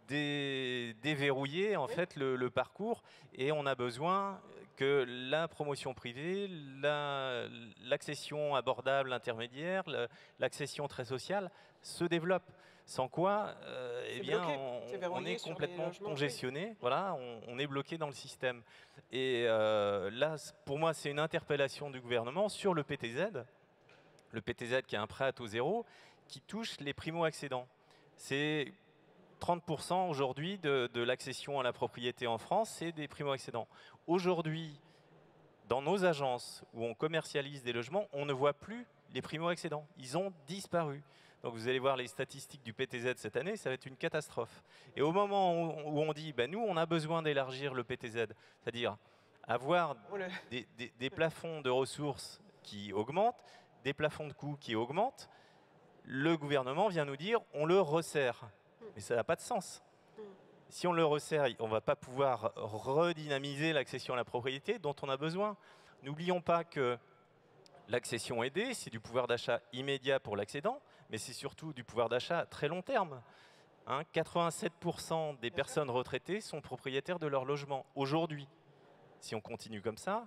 dé déverrouiller en oui. fait le, le parcours, et on a besoin que la promotion privée, l'accession la, abordable intermédiaire, l'accession très sociale se développe. Sans quoi, euh, eh bien, on, est on est complètement congestionné. Voilà, on, on est bloqué dans le système. Et euh, là, pour moi, c'est une interpellation du gouvernement sur le P T Z. le P T Z qui est un prêt à taux zéro, qui touche les primo-accédants. C'est trente pour cent aujourd'hui de, de l'accession à la propriété en France, c'est des primo-accédants. Aujourd'hui, dans nos agences où on commercialise des logements, on ne voit plus les primo-accédants. Ils ont disparu. Donc vous allez voir les statistiques du P T Z cette année, ça va être une catastrophe. Et au moment où on dit, ben nous, on a besoin d'élargir le P T Z, c'est-à-dire avoir des, des, des plafonds de ressources qui augmentent, des plafonds de coûts qui augmentent, le gouvernement vient nous dire, on le resserre. Mais ça n'a pas de sens. Si on le resserre, on ne va pas pouvoir redynamiser l'accession à la propriété dont on a besoin. N'oublions pas que l'accession aidée, c'est du pouvoir d'achat immédiat pour l'accédant, mais c'est surtout du pouvoir d'achat à très long terme. Hein, quatre-vingt-sept pour cent des personnes retraitées sont propriétaires de leur logement aujourd'hui. Si on continue comme ça,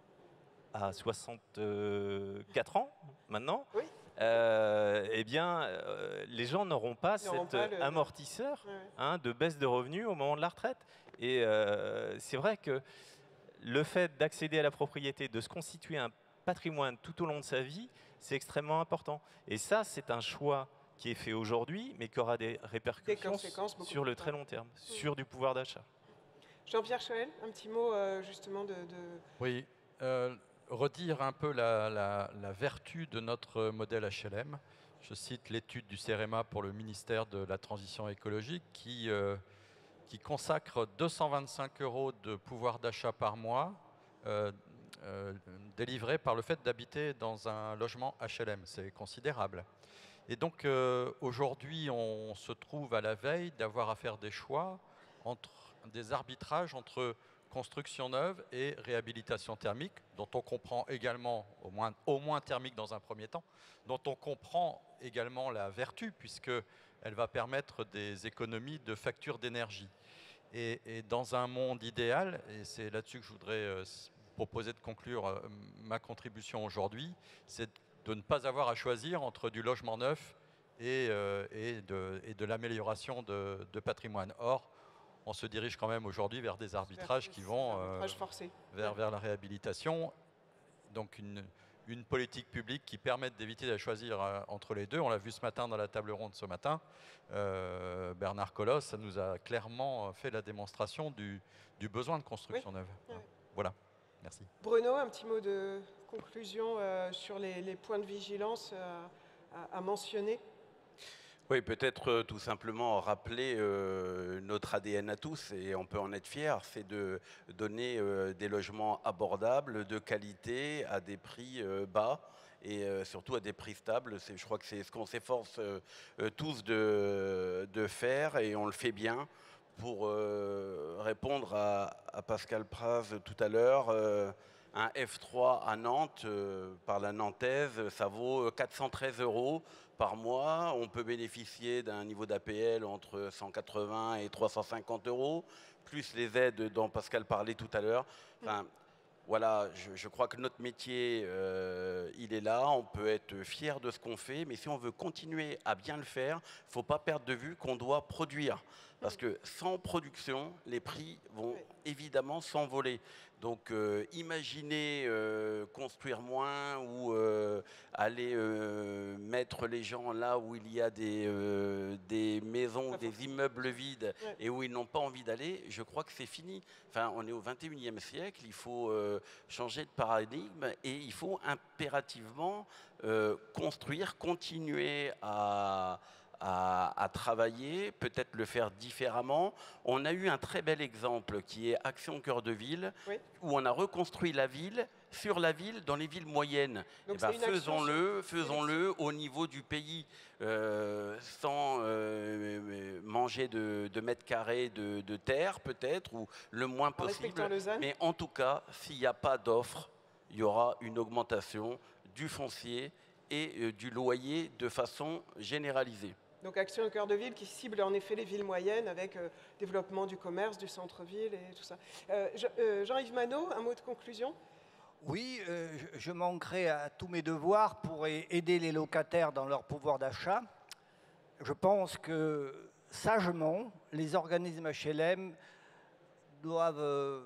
à soixante-quatre ans maintenant, oui. euh, eh bien, euh, les gens n'auront pas cet pas le... amortisseur ouais. hein, de baisse de revenus au moment de la retraite. Et euh, c'est vrai que le fait d'accéder à la propriété, de se constituer un patrimoine tout au long de sa vie, c'est extrêmement important. Et ça, c'est un choix qui est fait aujourd'hui, mais qui aura des répercussions des sur le très long terme, mmh. sur du pouvoir d'achat. Jean-Pierre Choël, un petit mot euh, justement de... de... Oui, euh, redire un peu la, la, la vertu de notre modèle H L M. Je cite l'étude du CEREMA pour le ministère de la Transition écologique qui, euh, qui consacre deux cent vingt-cinq euros de pouvoir d'achat par mois euh, euh, délivré par le fait d'habiter dans un logement H L M. C'est considérable. Et donc euh, aujourd'hui, on se trouve à la veille d'avoir à faire des choix, entre, des arbitrages entre construction neuve et réhabilitation thermique, dont on comprend également, au moins, au moins thermique dans un premier temps, dont on comprend également la vertu, puisqu'elle va permettre des économies de facture d'énergie. Et, et dans un monde idéal, et c'est là-dessus que je voudrais euh, proposer de conclure euh, ma contribution aujourd'hui, c'est de ne pas avoir à choisir entre du logement neuf et, euh, et de, et de l'amélioration de, de patrimoine. Or, on se dirige quand même aujourd'hui vers des arbitrages qui vont euh, vers, vers la réhabilitation. Donc une, une politique publique qui permette d'éviter de choisir euh, entre les deux. On l'a vu ce matin dans la table ronde ce matin. Euh, Bernard Colosse, ça nous a clairement fait la démonstration du, du besoin de construction oui. neuve. Oui. Voilà, merci. Bruno, un petit mot de conclusion euh, sur les, les points de vigilance euh, à, à mentionner. Oui, peut-être euh, tout simplement rappeler euh, notre A D N à tous, et on peut en être fier, c'est de donner euh, des logements abordables, de qualité, à des prix euh, bas, et euh, surtout à des prix stables. Je crois que c'est ce qu'on s'efforce euh, euh, tous de, de faire, et on le fait bien. Pour euh, répondre à, à Pascal Praz tout à l'heure, euh, un F trois à Nantes, euh, par la Nantaise, ça vaut quatre cent treize euros par mois. On peut bénéficier d'un niveau d'A P L entre cent quatre-vingts et trois cent cinquante euros, plus les aides dont Pascal parlait tout à l'heure. Enfin, voilà, je, je crois que notre métier, euh, il est là, on peut être fier de ce qu'on fait, mais si on veut continuer à bien le faire, il ne faut pas perdre de vue qu'on doit produire. Parce que sans production, les prix vont oui. évidemment s'envoler. Donc euh, imaginez euh, construire moins ou euh, aller euh, mettre les gens là où il y a des, euh, des maisons, des immeubles vides oui. et où ils n'ont pas envie d'aller, je crois que c'est fini. Enfin, on est au vingt et unième siècle, il faut euh, changer de paradigme et il faut impérativement euh, construire, continuer à... À, à travailler, peut-être le faire différemment. On a eu un très bel exemple qui est Action Cœur de Ville, oui. où on a reconstruit la ville sur la ville dans les villes moyennes. Eh ben, faisons-le, faisons-le au niveau du pays, euh, sans euh, manger de, de mètres carrés de, de terre peut-être, ou le moins possible. Mais en tout cas, s'il n'y a pas d'offre, il y aura une augmentation du foncier et euh, du loyer de façon généralisée. Donc Action Cœur de Ville qui cible en effet les villes moyennes avec euh, développement du commerce, du centre-ville et tout ça. Euh, euh, Jean-Yves Manot, un mot de conclusion ? Oui, euh, je, je manquerai à tous mes devoirs pour aider les locataires dans leur pouvoir d'achat. Je pense que sagement, les organismes H L M doivent euh,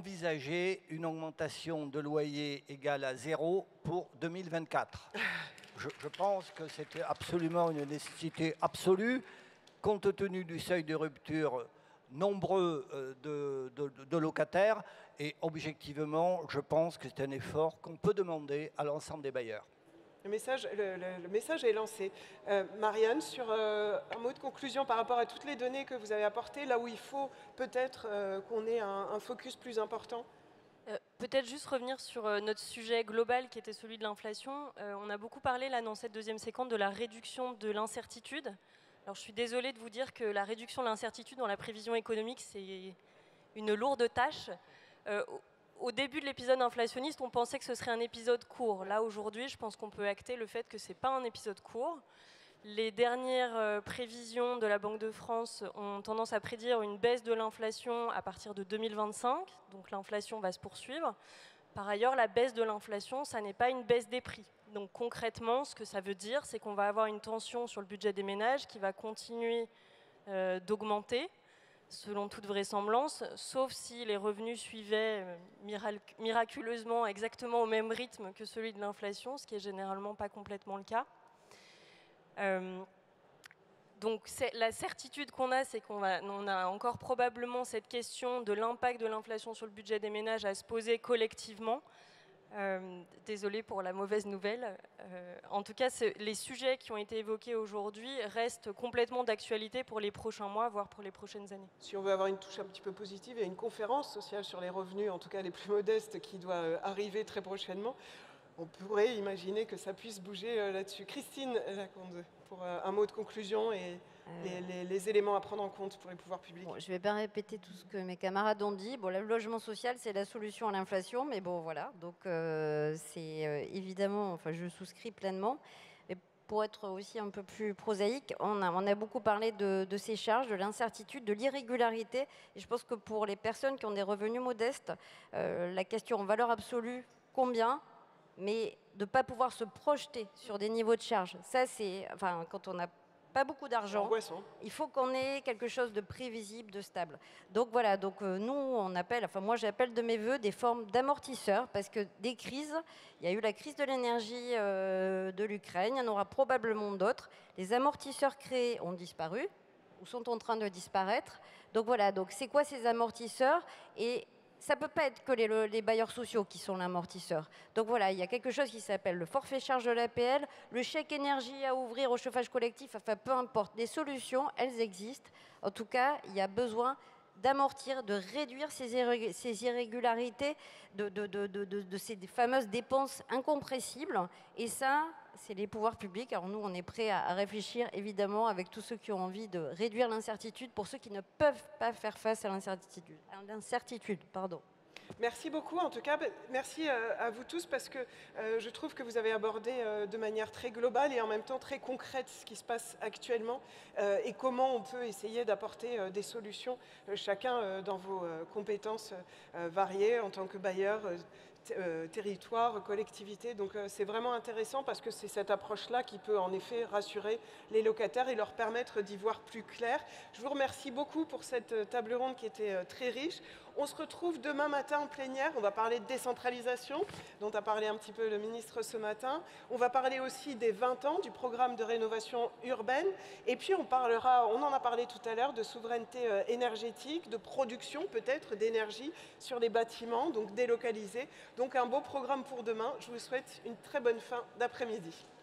envisager une augmentation de loyer égale à zéro pour deux mille vingt-quatre. je, je pense que c'était absolument une nécessité absolue, compte tenu du seuil de rupture nombreux de, de, de locataires, et objectivement, je pense que c'est un effort qu'on peut demander à l'ensemble des bailleurs. Le message, le, le, le message est lancé. Euh, Marianne, sur euh, un mot de conclusion par rapport à toutes les données que vous avez apportées, là où il faut peut-être euh, qu'on ait un, un focus plus important. Euh, Peut-être juste revenir sur euh, notre sujet global qui était celui de l'inflation. Euh, on a beaucoup parlé là dans cette deuxième séquence de la réduction de l'incertitude. Alors je suis désolée de vous dire que la réduction de l'incertitude dans la prévision économique, c'est une lourde tâche. Euh, au début de l'épisode inflationniste, on pensait que ce serait un épisode court. Là aujourd'hui, je pense qu'on peut acter le fait que ce n'est pas un épisode court. Les dernières euh, prévisions de la Banque de France ont tendance à prédire une baisse de l'inflation à partir de deux mille vingt-cinq, donc l'inflation va se poursuivre. Par ailleurs, la baisse de l'inflation, ça n'est pas une baisse des prix. Donc concrètement, ce que ça veut dire, c'est qu'on va avoir une tension sur le budget des ménages qui va continuer euh, d'augmenter, selon toute vraisemblance, sauf si les revenus suivaient euh, mirac miraculeusement exactement au même rythme que celui de l'inflation, ce qui est généralement pas complètement le cas. Euh, donc la certitude qu'on a, c'est qu'on on a encore probablement cette question de l'impact de l'inflation sur le budget des ménages à se poser collectivement. Euh, désolée pour la mauvaise nouvelle. Euh, en tout cas, les sujets qui ont été évoqués aujourd'hui restent complètement d'actualité pour les prochains mois, voire pour les prochaines années. Si on veut avoir une touche un petit peu positive, il y a une conférence sociale sur les revenus, en tout cas les plus modestes, qui doit arriver très prochainement. On pourrait imaginer que ça puisse bouger là-dessus. Christine Lacombe, pour un mot de conclusion et les, les, les éléments à prendre en compte pour les pouvoirs publics. Bon, je ne vais pas répéter tout ce que mes camarades ont dit. Bon, le logement social, c'est la solution à l'inflation, mais bon, voilà. Donc, euh, c'est euh, évidemment, enfin, je souscris pleinement. Mais pour être aussi un peu plus prosaïque, on a, on a beaucoup parlé de, de ces charges, de l'incertitude, de l'irrégularité. Et je pense que pour les personnes qui ont des revenus modestes, euh, la question en valeur absolue, combien ? Mais de ne pas pouvoir se projeter sur des niveaux de charge. Ça, c'est, enfin, quand on n'a pas beaucoup d'argent, il faut qu'on ait quelque chose de prévisible, de stable. Donc voilà, donc, euh, nous, on appelle, enfin moi j'appelle de mes voeux des formes d'amortisseurs, parce que des crises, il y a eu la crise de l'énergie euh, de l'Ukraine, il y en aura probablement d'autres. Les amortisseurs créés ont disparu, ou sont en train de disparaître. Donc voilà, donc c'est quoi ces amortisseurs ? Et ça ne peut pas être que les, les bailleurs sociaux qui sont l'amortisseur. Donc voilà, il y a quelque chose qui s'appelle le forfait charge de l'A P L, le chèque énergie à ouvrir au chauffage collectif, enfin peu importe. Les solutions, elles existent. En tout cas, il y a besoin d'amortir, de réduire ces, irré ces irrégularités, de, de, de, de, de, de ces fameuses dépenses incompressibles. Et ça, c'est les pouvoirs publics. Alors nous, on est prêts à, à réfléchir, évidemment, avec tous ceux qui ont envie de réduire l'incertitude pour ceux qui ne peuvent pas faire face à l'incertitude. L'incertitude, pardon. Merci beaucoup, en tout cas, merci à vous tous parce que euh, je trouve que vous avez abordé euh, de manière très globale et en même temps très concrète ce qui se passe actuellement euh, et comment on peut essayer d'apporter euh, des solutions, euh, chacun euh, dans vos euh, compétences euh, variées en tant que bailleur, euh, Euh, territoire, collectivité. Donc euh, c'est vraiment intéressant parce que c'est cette approche-là qui peut en effet rassurer les locataires et leur permettre d'y voir plus clair. Je vous remercie beaucoup pour cette euh, table ronde qui était euh, très riche. On se retrouve demain matin en plénière. On va parler de décentralisation, dont a parlé un petit peu le ministre ce matin. On va parler aussi des vingt ans du programme de rénovation urbaine. Et puis on parlera, on en a parlé tout à l'heure, de souveraineté euh, énergétique, de production peut-être d'énergie sur les bâtiments, donc délocalisés. Donc un beau programme pour demain. Je vous souhaite une très bonne fin d'après-midi.